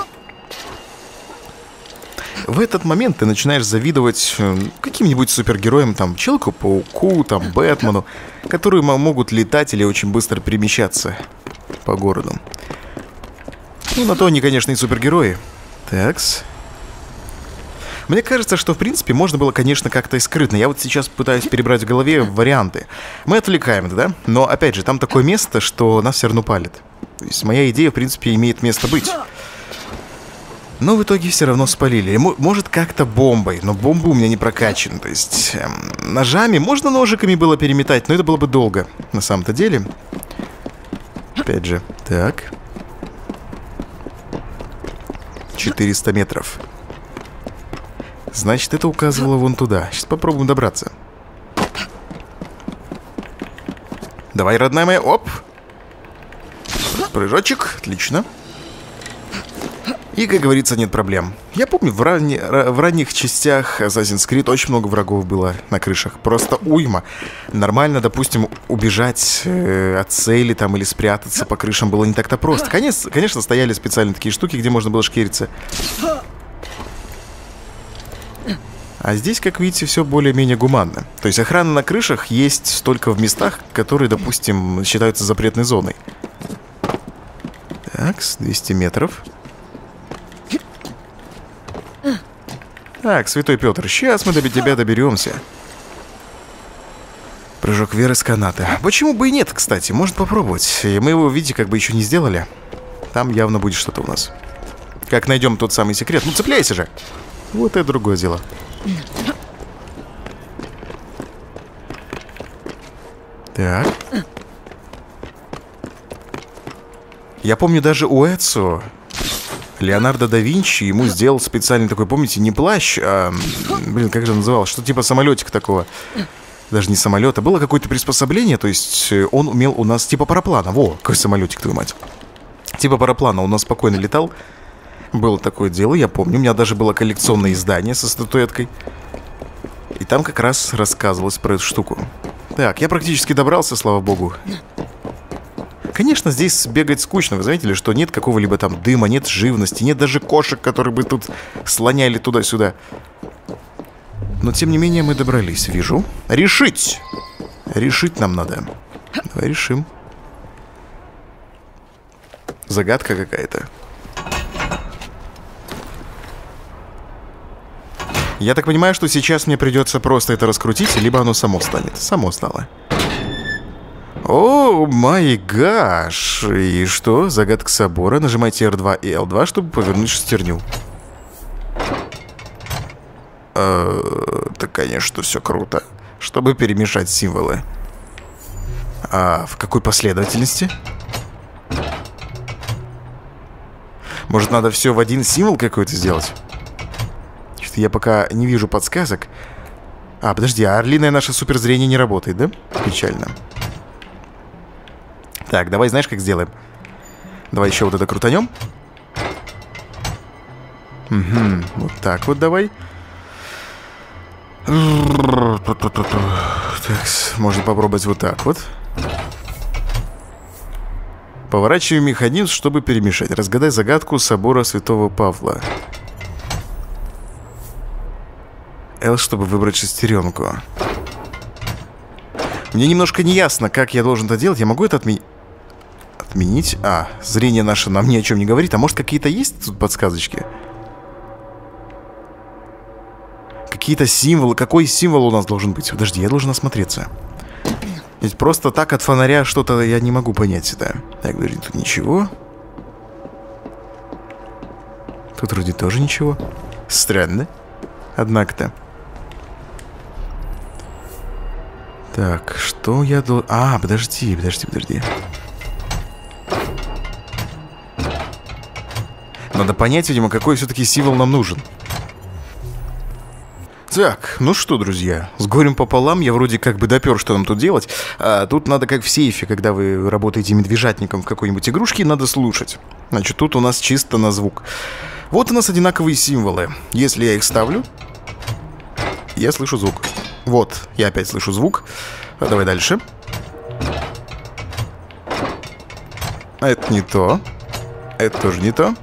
В этот момент ты начинаешь завидовать каким-нибудь супергероям, там, Человеку-пауку, там, Бэтмену, которые могут летать или очень быстро перемещаться по городу. Ну, на то они, конечно, и супергерои. Такс. Мне кажется, что, в принципе, можно было, конечно, как-то и скрытно. Я вот сейчас пытаюсь перебрать в голове варианты. Мы отвлекаем это, да? Но, опять же, там такое место, что нас все равно палит. То есть моя идея, в принципе, имеет место быть. Но в итоге все равно спалили. Может, как-то бомбой, но бомбы у меня не прокачаны. То есть эм, ножами, можно ножиками было переметать, но это было бы долго, на самом-то деле. Опять же, так... четыреста метров. Значит, это указывало вон туда. Сейчас попробуем добраться. Давай, родная моя. Оп. Прыжочек. Отлично. И, как говорится, нет проблем. Я помню, в, ранне, в ранних частях Assassin's Creed очень много врагов было на крышах. Просто уйма. Нормально, допустим, убежать э, от цели там или спрятаться по крышам было не так-то просто. Конечно, конечно, стояли специальные такие штуки, где можно было шкериться. А здесь, как видите, все более-менее гуманно. То есть охрана на крышах есть только в местах, которые, допустим, считаются запретной зоной. Так, с двести метров. Так, Святой Петр, сейчас мы до тебя доберемся. Прыжок веры с каната. Почему бы и нет, кстати, может попробовать. Мы его, видите, как бы еще не сделали. Там явно будет что-то у нас. Как найдем тот самый секрет. Ну, цепляйся же. Вот это другое дело. Так. Я помню, даже у Эцио Леонардо да Винчи ему сделал специальный такой, помните, не плащ, а, блин, как же называлось, что типа самолетика такого. Даже не самолета, было какое-то приспособление, то есть он умел у нас типа параплана. Во, какой самолетик, твою мать. Типа параплана, он у нас спокойно летал. Было такое дело, я помню, у меня даже было коллекционное издание со статуэткой. И там как раз рассказывалось про эту штуку. Так, я практически добрался, слава богу. Конечно, здесь бегать скучно. Вы заметили, что нет какого-либо там дыма, нет живности, нет даже кошек, которые бы тут слоняли туда-сюда. Но, тем не менее, мы добрались. Вижу. Решить! Решить нам надо. Давай решим. Загадка какая-то. Я так понимаю, что сейчас мне придется просто это раскрутить, либо оно само станет. Само стало. О, май гаш. И что? Загадка собора. Нажимайте эр два и эл два, чтобы повернуть шестерню. Это, конечно, все круто. Чтобы перемешать символы. А в какой последовательности? Может, надо все в один символ какой-то сделать? Что-то я пока не вижу подсказок. А, подожди, а орлиное наше суперзрение не работает, да? Печально. Так, давай, знаешь, как сделаем? Давай еще вот это крутанем. Угу, вот так вот давай. Так, можно попробовать вот так вот. Поворачиваем механизм, чтобы перемешать. Разгадай загадку собора Святого Павла. L, чтобы выбрать шестеренку. Мне немножко не ясно, как я должен это делать. Я могу это отменить? Отменить? А, зрение наше нам ни о чем не говорит. А может, какие-то есть тут подсказочки? какие-то символы. Какой символ у нас должен быть? Подожди, я должен осмотреться. Ведь просто так от фонаря что-то я не могу понять, да. Так, подожди, тут ничего. Тут вроде тоже ничего. Странно. Однако-то. Так, что я должен... А, подожди, подожди, подожди. Надо понять, видимо, какой все-таки символ нам нужен. Так, ну что, друзья, с горем пополам я вроде как бы допер, что нам тут делать. А тут надо, как в сейфе, когда вы работаете медвежатником в какой-нибудь игрушке, надо слушать. Значит, тут у нас чисто на звук. Вот у нас одинаковые символы. Если я их ставлю, я слышу звук. Вот, я опять слышу звук. А давай дальше. Это не то. Это тоже не то.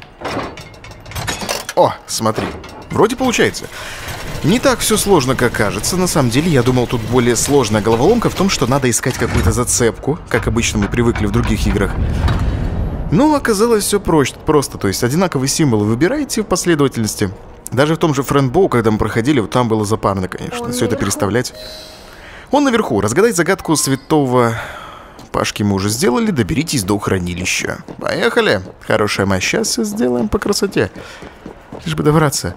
О, смотри, вроде получается. Не так все сложно, как кажется. На самом деле, я думал, тут более сложная головоломка в том, что надо искать какую-то зацепку, как обычно мы привыкли в других играх. Но оказалось все проще, просто. То есть одинаковые символы выбираете в последовательности. Даже в том же Френдбоу, когда мы проходили, вот там было запарно, конечно, все это переставлять. Он наверху. Разгадать загадку святого Пашки мы уже сделали. Доберитесь до хранилища. Поехали. Хорошая мать. Сейчас все сделаем по красоте. Лишь бы добраться.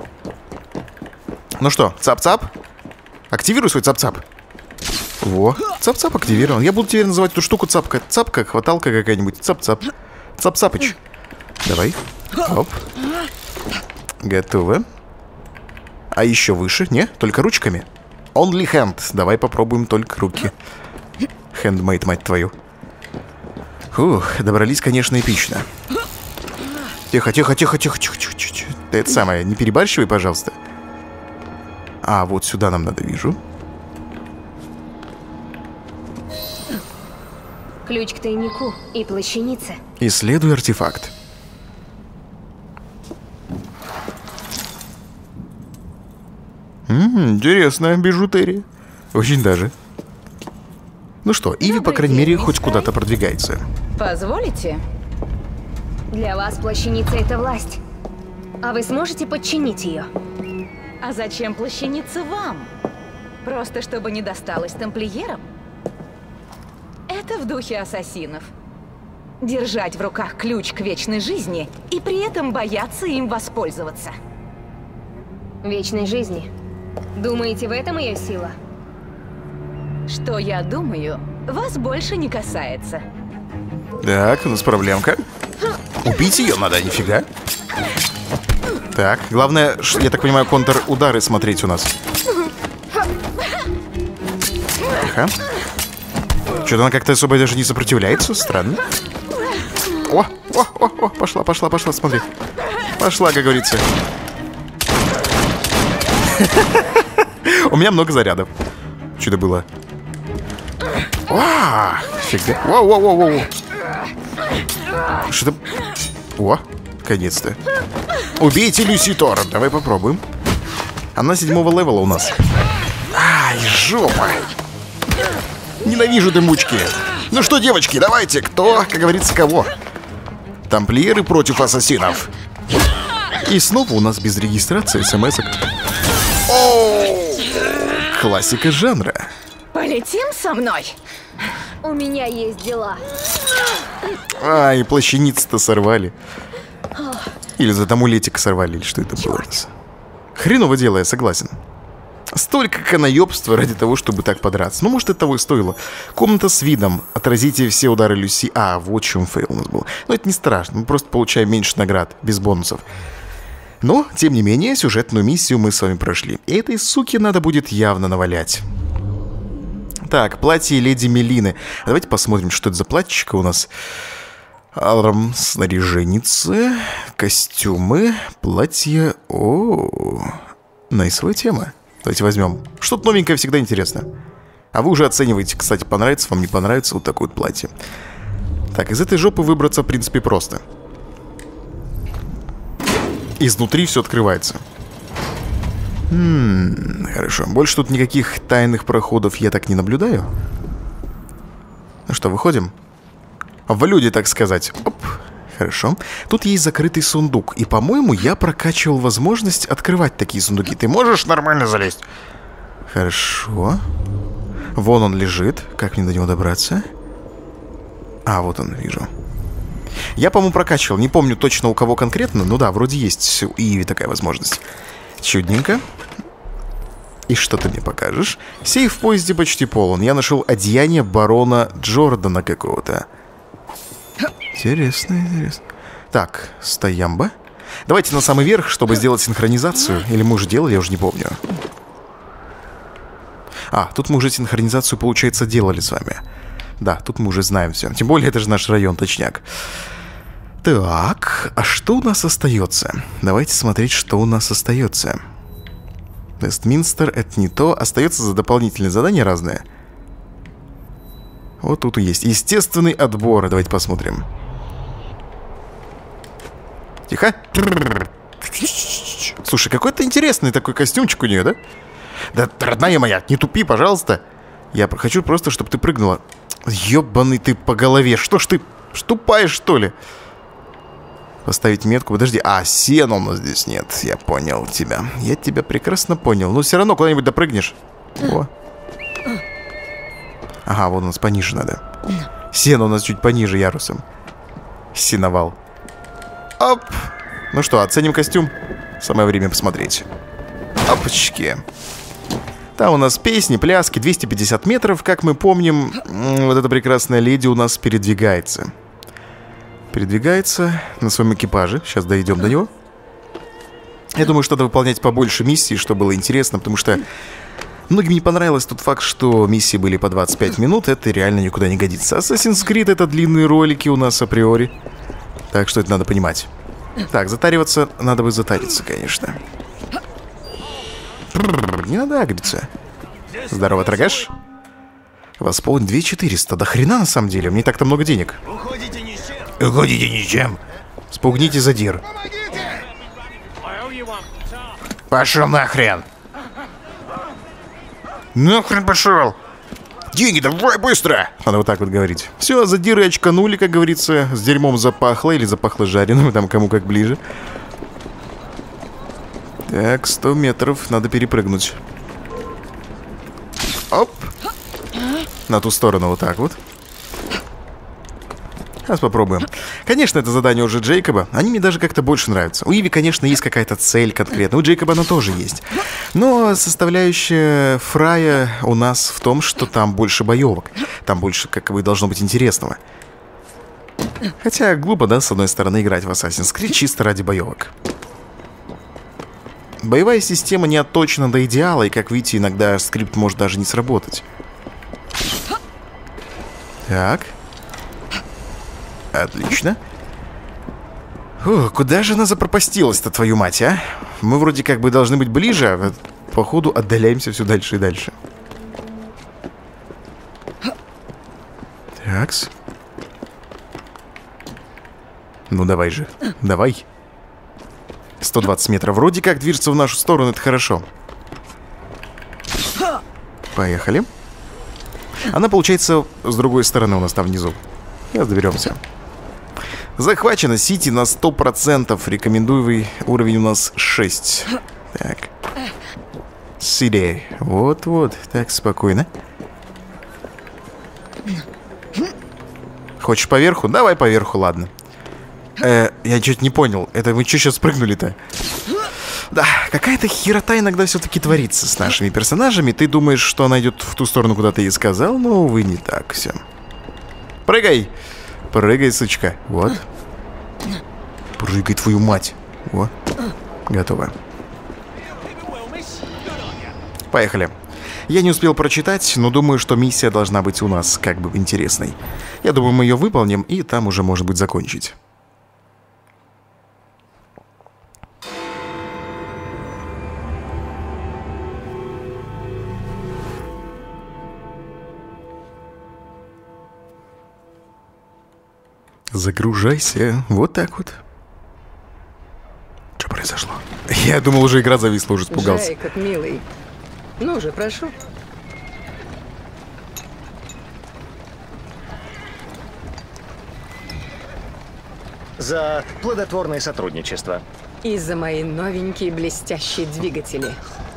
Ну что, цап-цап? Активируй свой цап-цап. Во, цап-цап активирован. Я буду теперь называть эту штуку цапка. Цапка, хваталка какая-нибудь. Цап-цап. Цап-цапыч. Давай. Оп. Готово. А еще выше? Не? Только ручками? Only hand. Давай попробуем только руки. Handmade, мать твою. Фух, добрались, конечно, эпично. Тихо, тихо, тихо, тихо, тихо, тихо, тихо. Ты это самое, не перебарщивай, пожалуйста. А, вот сюда нам надо, вижу. Ключ к тайнику и плащанице. Исследуй артефакт. М-м, интересная бижутерия. Очень даже. Ну что, Иви, по крайней мере, хоть куда-то продвигается. Позволите? Для вас плащаница — это власть. А вы сможете подчинить ее? А зачем плащаница вам? Просто чтобы не досталось тамплиерам? Это в духе ассасинов. Держать в руках ключ к вечной жизни и при этом бояться им воспользоваться. Вечной жизни. Думаете, в этом ее сила? Что я думаю, вас больше не касается. Так, у нас проблемка. Убить ее надо, нифига. Так, главное, я так понимаю, контр-удары смотреть у нас. Тихо. Что-то она как-то особо даже не сопротивляется, странно. О, о, о, о, пошла, пошла, пошла, смотри. Пошла, как говорится. У меня много зарядов. Что-то было. О, фига. Воу, воу, воу, воу. Что-то... О, наконец-то. Убейте Люси Тор. Давай попробуем. Она седьмого левела у нас. Ай, жопа. Ненавижу дымучки. Ну что, девочки, давайте. Кто, как говорится, кого? Тамплиеры против ассасинов. И снова у нас без регистрации смс-ок. О, классика жанра. Полетим со мной? У меня есть дела. Ай, плащаницы-то сорвали. Или за амулетик сорвали, или что это было у нас. Хреново дело, я согласен. Столько канаёбства ради того, чтобы так подраться. Ну, может, это того и стоило. Комната с видом. Отразите все удары Люси. А, вот в чем фейл у нас был. Но это не страшно, мы просто получаем меньше наград, без бонусов. Но, тем не менее, сюжетную миссию мы с вами прошли. И этой суке надо будет явно навалять. Так, платье леди Мелины. Давайте посмотрим, что это за платьичко у нас. Алрам, снаряженницы, костюмы, платье. О, найсовая тема. Давайте возьмем. Что-то новенькое всегда интересно. А вы уже оцениваете, кстати, понравится вам, не понравится вот такое вот платье. Так, из этой жопы выбраться, в принципе, просто. Изнутри все открывается. Хм, хорошо. Больше тут никаких тайных проходов я так не наблюдаю. Ну что, выходим? В люди, так сказать. Оп, Хорошо. Тут есть закрытый сундук. И, по-моему, я прокачивал возможность открывать такие сундуки. Ты можешь нормально залезть? Хорошо. Вон он лежит. Как мне до него добраться? А, вот он, вижу. Я, по-моему, прокачивал. Не помню точно у кого конкретно. Ну да, вроде есть у Иви такая возможность. Чудненько. И что ты мне покажешь? Сейф в поезде почти полон. Я нашел одеяние барона Джордана какого-то. Интересно, интересно. Так, стоямба. Давайте на самый верх, чтобы сделать синхронизацию. Или мы уже делали, я уже не помню. А, тут мы уже синхронизацию, получается, делали с вами. Да, тут мы уже знаем все. Тем более, это же наш район, точняк. Так, а что у нас остается? Давайте смотреть, что у нас остается. Вестминстер, это не то. Остается за дополнительные задания разные. Вот тут и есть. Естественный отбор. Давайте посмотрим. Тихо. Слушай, какой-то интересный такой костюмчик у нее, да? Да, родная моя, не тупи, пожалуйста. Я хочу просто, чтобы ты прыгнула. Ёбаный ты по голове. Что ж ты, тупая, что ли? Поставить метку. Подожди. А, сена у нас здесь нет. Я понял тебя. Я тебя прекрасно понял. Но все равно куда-нибудь допрыгнешь. О. Ага, вот у нас пониже надо. Сено у нас чуть пониже ярусом. Сеновал. Оп. Ну что, оценим костюм. Самое время посмотреть. Опачки. Там у нас песни, пляски, двести пятьдесят метров. Как мы помним, вот эта прекрасная леди у нас передвигается. Передвигается на своем экипаже. Сейчас дойдем до него. Я думаю, что надо выполнять побольше миссий, что было интересно, потому что многим не понравилось тот факт, что миссии были по двадцать пять минут. Это реально никуда не годится. Assassin's Creed — это длинные ролики у нас априори. Так что это надо понимать. Так, затариваться надо бы затариться, конечно. Не надо агриться. Здорово, торгаш. Восполнить две тысячи четыреста. Да хрена на самом деле, мне так-то много денег. Уходите ни с чем. Уходите ни с чем. Спугните задир. Пошел нахрен. Нахрен пошел. Деньги давай быстро. Надо вот так вот говорить. Все, задиры очканули, как говорится. С дерьмом запахло или запахло жареным. Там кому как ближе. Так, сто метров надо перепрыгнуть. Оп. На ту сторону вот так вот. Сейчас попробуем. Конечно, это задание уже Джейкоба. Они мне даже как-то больше нравятся. У Иви, конечно, есть какая-то цель конкретная. У Джейкоба она тоже есть. Но составляющая Фрая у нас в том, что там больше боевок. Там больше, как бы, должно быть интересного. Хотя глупо, да, с одной стороны, играть в Assassin's Creed чисто ради боевок. Боевая система не отточена до идеала, и, как видите, иногда скрипт может даже не сработать. Так. Отлично. Фу, куда же она запропастилась-то, твою мать, а? Мы вроде как бы должны быть ближе, а походу отдаляемся все дальше и дальше. Такс. Ну давай же, давай. сто двадцать метров. Вроде как движется в нашу сторону, это хорошо. Поехали. Она, получается, с другой стороны у нас там внизу. Сейчас доберемся. Захвачено Сити на сто процентов. Рекомендуемый уровень у нас шесть. Так. Сити. Вот-вот. Так, спокойно. Хочешь поверху? Давай поверху, ладно. Э, я чуть не понял. Это мы что сейчас прыгнули-то? Да, какая-то херота иногда все-таки творится с нашими персонажами. Ты думаешь, что она идет в ту сторону, куда ты ей сказал, но, увы, не так все. Прыгай! Прыгай, сучка. Вот. Прыгай, твою мать. Вот. Готово. Поехали. Я не успел прочитать, но думаю, что миссия должна быть у нас как бы интересной. Я думаю, мы ее выполним, и там уже, может быть, закончить. Загружайся. Вот так вот. Что произошло? Я думал, уже игра зависла, уже испугался. Джейкоб, милый. Ну же, прошу. За плодотворное сотрудничество. И за мои новенькие блестящие двигатели.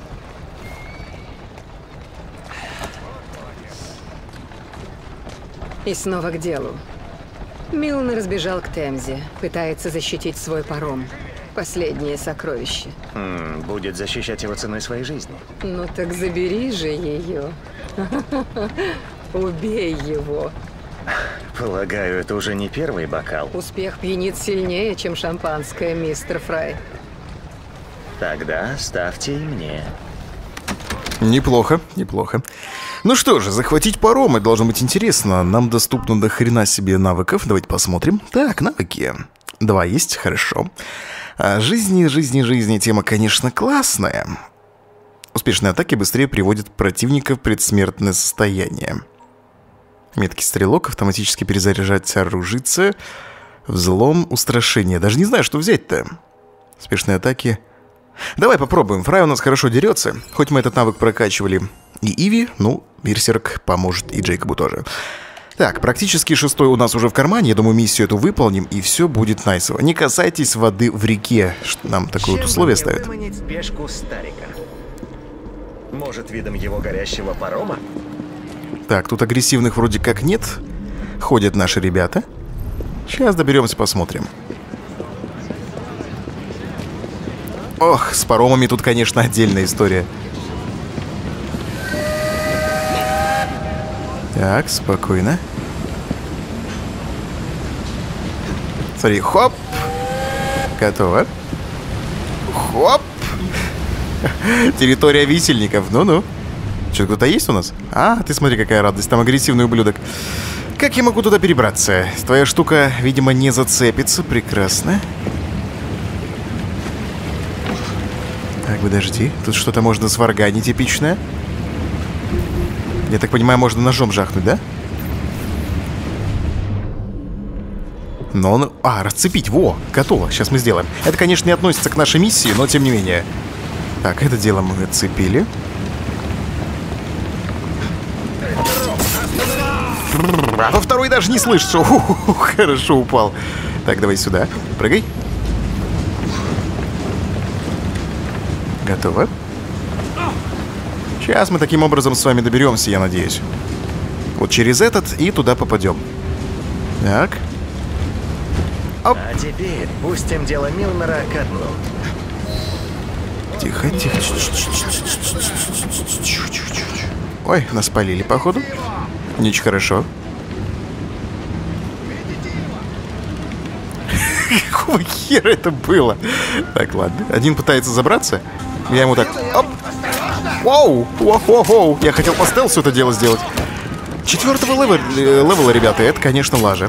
И снова к делу. Милнер сбежал к Темзе, пытается защитить свой паром. Последнее сокровище. М, будет защищать его ценой своей жизни. Ну так забери же ее. Убей его. Полагаю, это уже не первый бокал. Успех пьянит сильнее, чем шампанское, мистер Фрай. Тогда ставьте и мне. Неплохо, неплохо. Ну что же, захватить паром, это должно быть интересно. Нам доступно до хрена себе навыков. Давайте посмотрим. Так, навыки. Два есть, хорошо. А жизни, жизни, жизни. Тема, конечно, классная. Успешные атаки быстрее приводят противника в предсмертное состояние. Меткий стрелок, автоматически перезаряжать оружице. Взлом, устрашение. Даже не знаю, что взять-то. Успешные атаки. Давай попробуем. Фрай у нас хорошо дерется. Хоть мы этот навык прокачивали и Иви, ну, Берсерк поможет и Джейкобу тоже. Так, практически шестой у нас уже в кармане. Я думаю, миссию эту выполним, и все будет найсово. Не касайтесь воды в реке. Что нам такое вот условие ставит? Выманить спешку старика? Может, видом его горящего парома? Так, тут агрессивных вроде как нет. Ходят наши ребята. Сейчас доберемся, посмотрим. Ох, с паромами тут, конечно, отдельная история. Так, спокойно. Смотри, хоп. Готово. Хоп. Территория висельников, ну-ну. Что, кто-то есть у нас? А, ты смотри, какая радость, там агрессивный ублюдок. Как я могу туда перебраться? Твоя штука, видимо, не зацепится. Прекрасно. Так, подожди. Тут что-то можно сварганить эпичное. Я так понимаю, можно ножом жахнуть, да? Но он... А, расцепить, во, готово, сейчас мы сделаем. Это, конечно, не относится к нашей миссии, но тем не менее. Так, это дело мы отцепили. А во второй даже не слышишь. Ух, хорошо упал. Так, давай сюда. Прыгай. Готово. Сейчас мы таким образом с вами доберемся, я надеюсь. Вот через этот и туда попадем. Так. Оп. А теперь пустим дело Милнера ко дну. Тихо, тихо. Ой, нас полили, походу. Ничего, хорошо. Какого хера это было? Так, ладно. Один пытается забраться. Я ему так... Оп! Воу! Воу-воу-воу! Я хотел по стелсу это дело сделать. Четвертого левела, левела, ребята, это, конечно, лажа.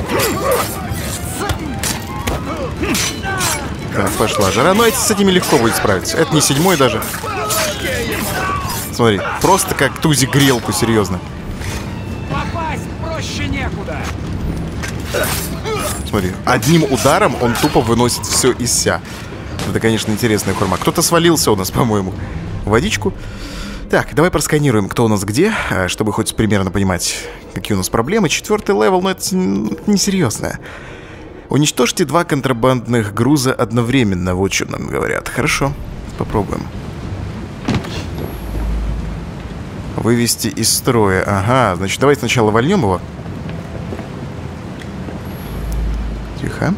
Так, пошла жара. Но эти, с этими легко будет справиться. Это не седьмой даже. Смотри, просто как тузик грелку, серьезно. Попасть проще некуда. Смотри, одним ударом он тупо выносит все из ся. Это, конечно, интересная форма. Кто-то свалился у нас, по-моему. Водичку. Так, давай просканируем, кто у нас где, чтобы хоть примерно понимать, какие у нас проблемы. Четвертый левел, но это несерьезно. Уничтожьте два контрабандных груза одновременно. Вот что нам говорят. Хорошо, попробуем. Вывести из строя. Ага, значит, давай сначала вольнем его. Тихо.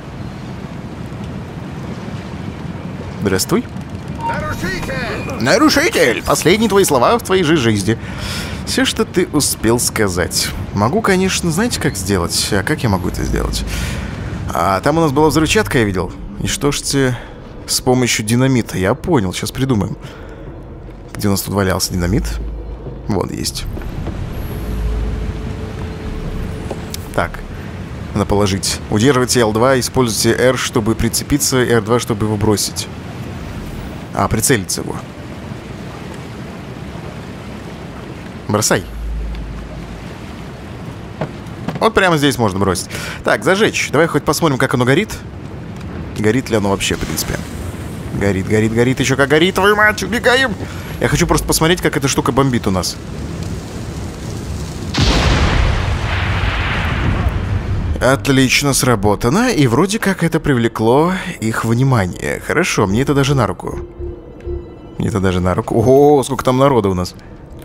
Здравствуй. Нарушитель! Нарушитель! Последние твои слова в твоей же жизни. Все, что ты успел сказать. Могу, конечно, знаете, как сделать? А как я могу это сделать? А там у нас была взрывчатка, я видел. И что ж ты с помощью динамита? Я понял, сейчас придумаем. Где у нас тут валялся динамит? Вон есть. Так. Надо положить. Удерживайте эл два, используйте R, чтобы прицепиться, и эр два, чтобы его бросить. А, прицелиться его. Бросай. Вот прямо здесь можно бросить. Так, зажечь. Давай хоть посмотрим, как оно горит. Горит ли оно вообще, в принципе. Горит, горит, горит. Еще как горит. Твою мать, убегаем. Я хочу просто посмотреть, как эта штука бомбит у нас. Отлично сработано, и вроде как это привлекло их внимание. Хорошо, мне это даже на руку. Мне это даже на руку. Ого, сколько там народа у нас.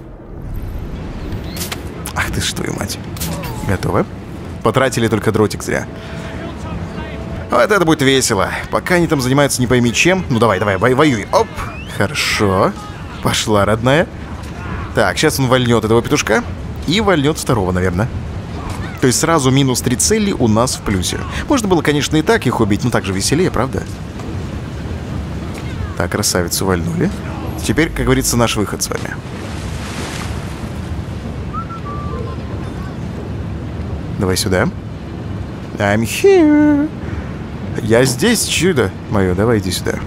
Ах ты ж твою мать. Готовы? Потратили только дротик зря. Вот это будет весело. Пока они там занимаются не пойми чем. Ну давай, давай, вой, воюй. Оп. Хорошо. Пошла, родная. Так, сейчас он вольнет этого петушка. И вольнет второго, наверное. То есть сразу минус три цели у нас в плюсе. Можно было, конечно, и так их убить, но так же веселее, правда? Так, красавицу вольнули. Теперь, как говорится, наш выход с вами. Давай сюда. I'm here. Я здесь, чудо мое. Давай, иди сюда.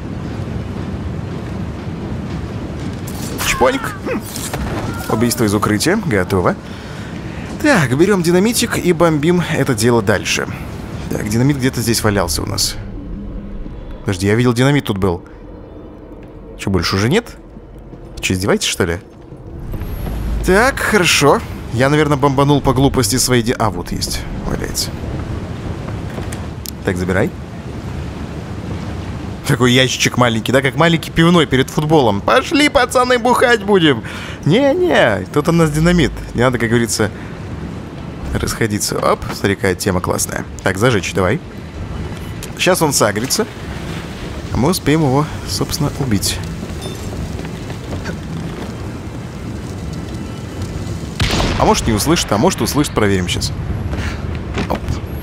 Чпоник. Убийство из укрытия. Готово. Так, берем динамитик и бомбим это дело дальше. Так, динамит где-то здесь валялся у нас. Подожди, я видел, динамит тут был. Что, больше уже нет? Че, издеваетесь, что ли? Так, хорошо. Я, наверное, бомбанул по глупости своей... Ди... А, вот есть. Валяется. Так, забирай. Такой ящичек маленький, да? Как маленький пивной перед футболом. Пошли, пацаны, бухать будем. Не-не, тут у нас динамит. Не надо, как говорится... расходиться. Оп, смотри, какая тема классная. Так, зажечь, давай. Сейчас он сагрится. А мы успеем его, собственно, убить. А может не услышит, а может услышит, проверим сейчас. Оп.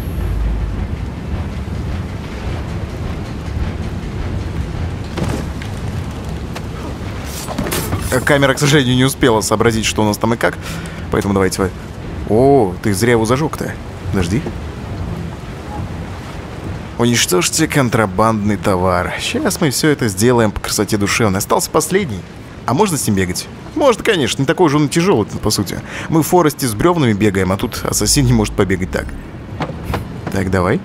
Камера, к сожалению, не успела сообразить, что у нас там и как. Поэтому давайте... О, ты зря его зажег-то. Подожди. Уничтожьте контрабандный товар. Сейчас мы все это сделаем по красоте душевной. Остался последний. А можно с ним бегать? Можно, конечно. Не такой же он тяжелый, по сути. Мы в Форесте с бревнами бегаем, а тут ассасин не может побегать так. Так, давай.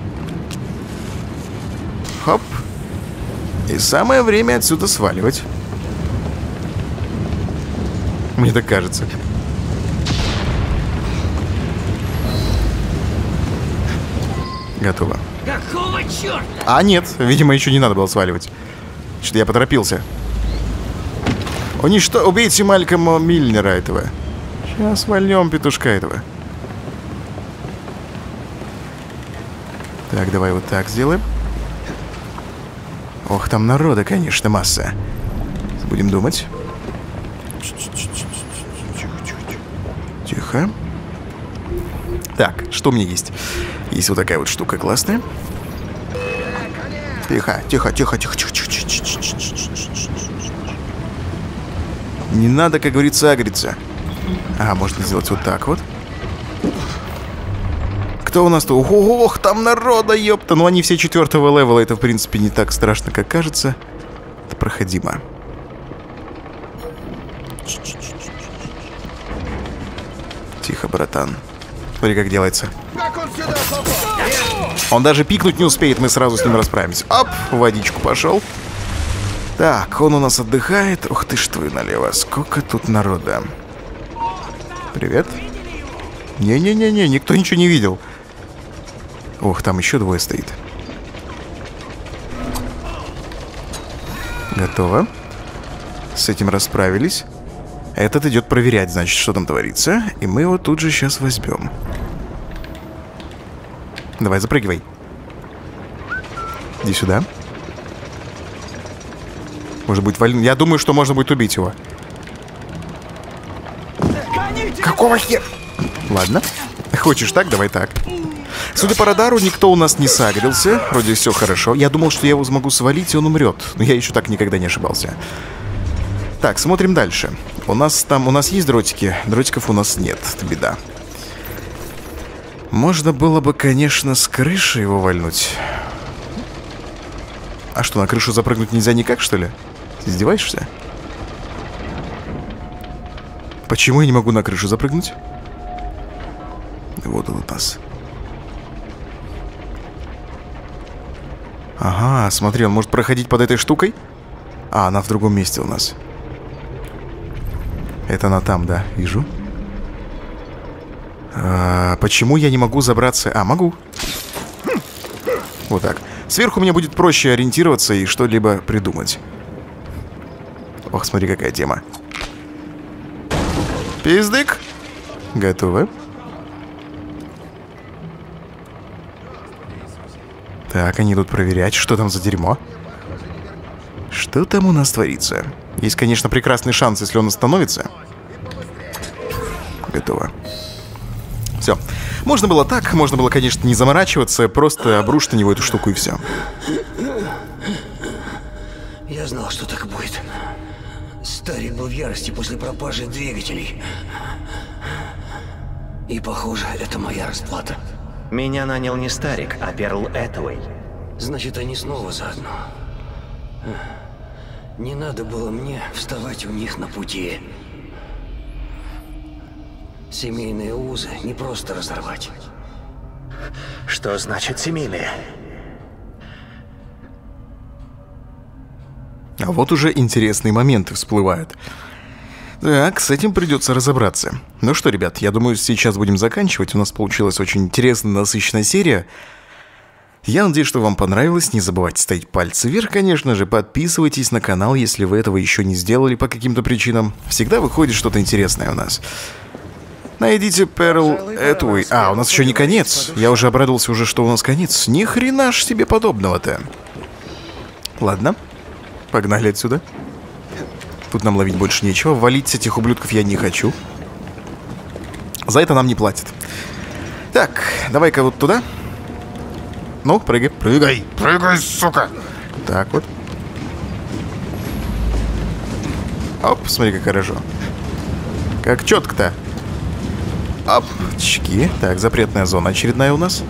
Хоп. И самое время отсюда сваливать. Мне так кажется. Готово. Какого черта? А, нет, видимо, еще не надо было сваливать. Что-то я поторопился. Уничто... Убейте Малькома Мильнера этого. Сейчас вольнем петушка этого. Так, давай вот так сделаем. Ох, там народа, конечно, масса. Будем думать. Тихо. Так, что у меня есть? Есть вот такая вот штука классная. Тихо, тихо, тихо, тихо, тихо, тихо, тихо, тихо, тихо, тихо. Не надо, как говорится, агриться. А, можно сделать вот так вот. Кто у нас тут? Ох, там народа, ёпта. Ну, они все четвертого левела. Это, в принципе, не так страшно, как кажется. Это проходимо. Тихо, братан. Смотри, как делается. Он даже пикнуть не успеет, мы сразу с ним расправимся. Оп, в водичку пошел. Так, он у нас отдыхает. Ух ты ж твою налево. Сколько тут народа. Привет. Не-не-не-не, никто ничего не видел. Ох, там еще двое стоит. Готово. С этим расправились. Этот идет проверять, значит, что там творится. И мы его тут же сейчас возьмем. Давай, запрыгивай. Иди сюда. Может быть, валь... Я думаю, что можно будет убить его. Какого хера? Ладно. Хочешь так? Давай так. Судя по радару, никто у нас не сагрился. Вроде все хорошо. Я думал, что я его смогу свалить, и он умрет. Но я еще так никогда не ошибался. Так, смотрим дальше. У нас там... У нас есть дротики? Дротиков у нас нет. Это беда. Можно было бы, конечно, с крыши его вальнуть. А что, на крышу запрыгнуть нельзя никак, что ли? Ты издеваешься? Почему я не могу на крышу запрыгнуть? Вот он у нас. Ага, смотри, он может проходить под этой штукой. А, она в другом месте у нас. Это она там, да, вижу. А, почему я не могу забраться? А, могу. Вот так. Сверху мне будет проще ориентироваться и что-либо придумать. Ох, смотри, какая тема. Пиздык. Готово. Так, они идут проверять, что там за дерьмо. Что там у нас творится? Есть, конечно, прекрасный шанс, если он остановится. Готово. Все. Можно было так, можно было, конечно, не заморачиваться, просто обрушить на него эту штуку и все. Я знал, что так будет. Старик был в ярости после пропажи двигателей. И, похоже, это моя расплата. Меня нанял не Старик, а Перл Этуэй. Значит, они снова заодно. Не надо было мне вставать у них на пути. Семейные узы не просто разорвать. Что значит семейные? А вот уже интересные моменты всплывают. Так, с этим придется разобраться. Ну что, ребят, я думаю, сейчас будем заканчивать. У нас получилась очень интересная, насыщенная серия. Я надеюсь, что вам понравилось. Не забывайте ставить пальцы вверх, конечно же. Подписывайтесь на канал, если вы этого еще не сделали по каким-то причинам. Всегда выходит что-то интересное у нас. Найдите Перл Этуэй. А, у нас еще не конец. Я уже обрадовался уже, что у нас конец. Ни хрена ж себе подобного-то. Ладно. Погнали отсюда. Тут нам ловить больше нечего. Валить этих ублюдков я не хочу. За это нам не платят. Так, давай-ка вот туда. Ну, прыгай. Прыгай. Прыгай, сука. Так вот. Оп, смотри, как хорошо. Как четко-то. Опачки. Так, запретная зона очередная у нас.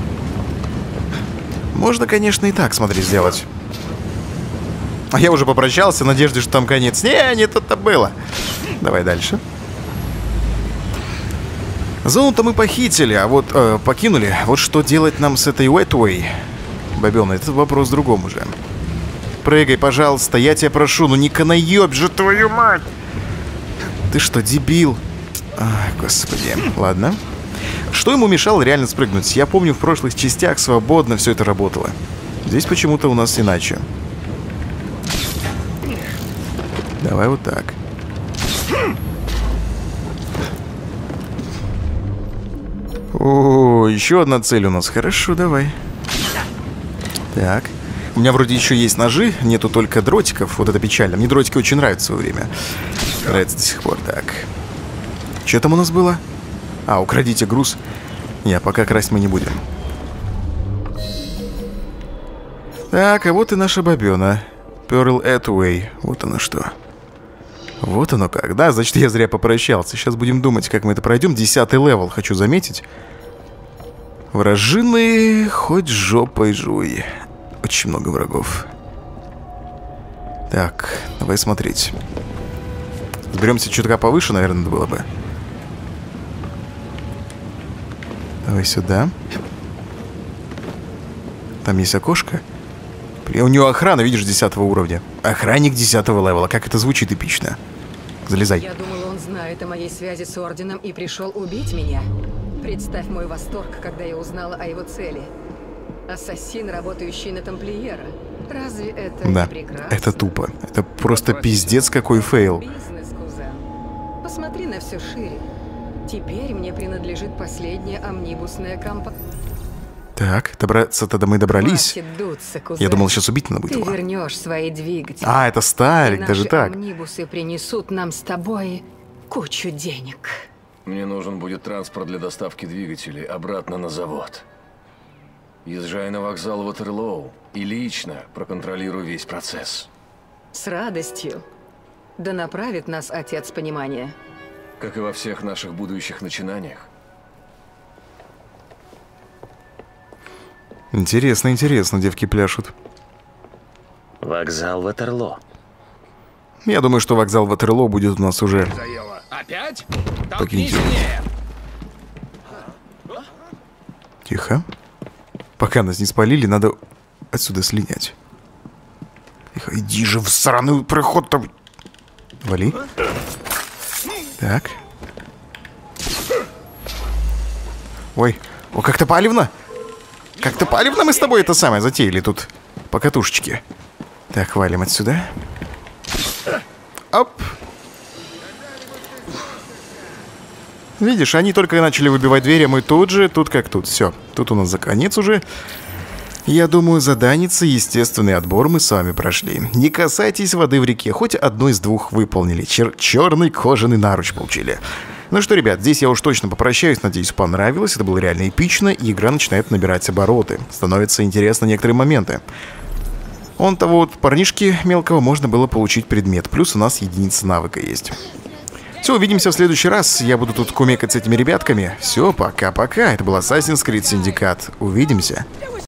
Можно, конечно, и так, смотри, сделать. А я уже попрощался, в надежде, что там конец. Не, не тут-то было. Давай дальше. Зону-то мы похитили, а вот э, покинули. Вот что делать нам с этой Этуэй? Бабёна, это вопрос в другом уже. Прыгай, пожалуйста, я тебя прошу. Ну не канаёбь же, твою мать! Ты что, дебил? Ай, господи. Ладно. Что ему мешало реально спрыгнуть? Я помню, в прошлых частях свободно все это работало. Здесь почему-то у нас иначе. Давай вот так. О, еще одна цель у нас. Хорошо, давай. Так. У меня вроде еще есть ножи, нету только дротиков. Вот это печально. Мне дротики очень нравятся в свое время. Нравится до сих пор. Так. Что там у нас было? А, украдите груз. Не, пока красть мы не будем. Так, а вот и наша бабёна. Перл Этуэй. Вот оно что. Вот оно как. Да, значит, я зря попрощался. Сейчас будем думать, как мы это пройдем. Десятый левел, хочу заметить. Вражины хоть жопой жуй. Очень много врагов. Так, давай смотреть. Сберемся чутка повыше, наверное, надо было бы. Давай сюда. Там есть окошко. У него охрана, видишь, десятого уровня. Охранник десятого левела. Как это звучит эпично. Залезай. Я думала, он знает о моей связи с Орденом и пришел убить меня. Представь мой восторг, когда я узнала о его цели. Ассасин, работающий на тамплиера. Разве это да, не прекрасно? Это тупо. Это просто пиздец какой фейл. Бизнес, кузен. Посмотри на все шире. Теперь мне принадлежит последняя амнибусная компания. Так, добраться-то мы добрались. Дуться, кузен. Я думал, сейчас убить надо будет Ты его. вернешь свои двигатели. А, это Старик, даже так. Амнибусы принесут нам с тобой кучу денег. Мне нужен будет транспорт для доставки двигателей обратно на завод. Езжай на вокзал Ватерлоу и лично проконтролируй весь процесс. С радостью. Да направит нас Отец Понимания. Как и во всех наших будущих начинаниях. Интересно, интересно, девки пляшут. Вокзал Ватерлоо. Я думаю, что вокзал Ватерлоо будет у нас уже. Опять? Покиньте. Тихо. Пока нас не спалили, надо отсюда слинять. Тихо, иди же в сраный проход там. Вали. Так. О, как-то палевно. Как-то палевно мы с тобой это самое затеяли тут. По катушечке. Так, валим отсюда. Оп. Видишь, они только начали выбивать дверь, а мы тут же, тут как тут. Все, тут у нас за конец уже. Я думаю, заданица, естественный отбор мы с вами прошли. Не касайтесь воды в реке, хоть одну из двух выполнили. Чер черный кожаный наруч получили. Ну что, ребят, здесь я уж точно попрощаюсь. Надеюсь, понравилось. Это было реально эпично, и игра начинает набирать обороты. Становятся интересны некоторые моменты. Он того вот парнишки мелкого можно было получить предмет. Плюс у нас единица навыка есть. Все, увидимся в следующий раз. Я буду тут кумекать с этими ребятками. Все, пока-пока. Это был Assassin's Creed Syndicate. Увидимся.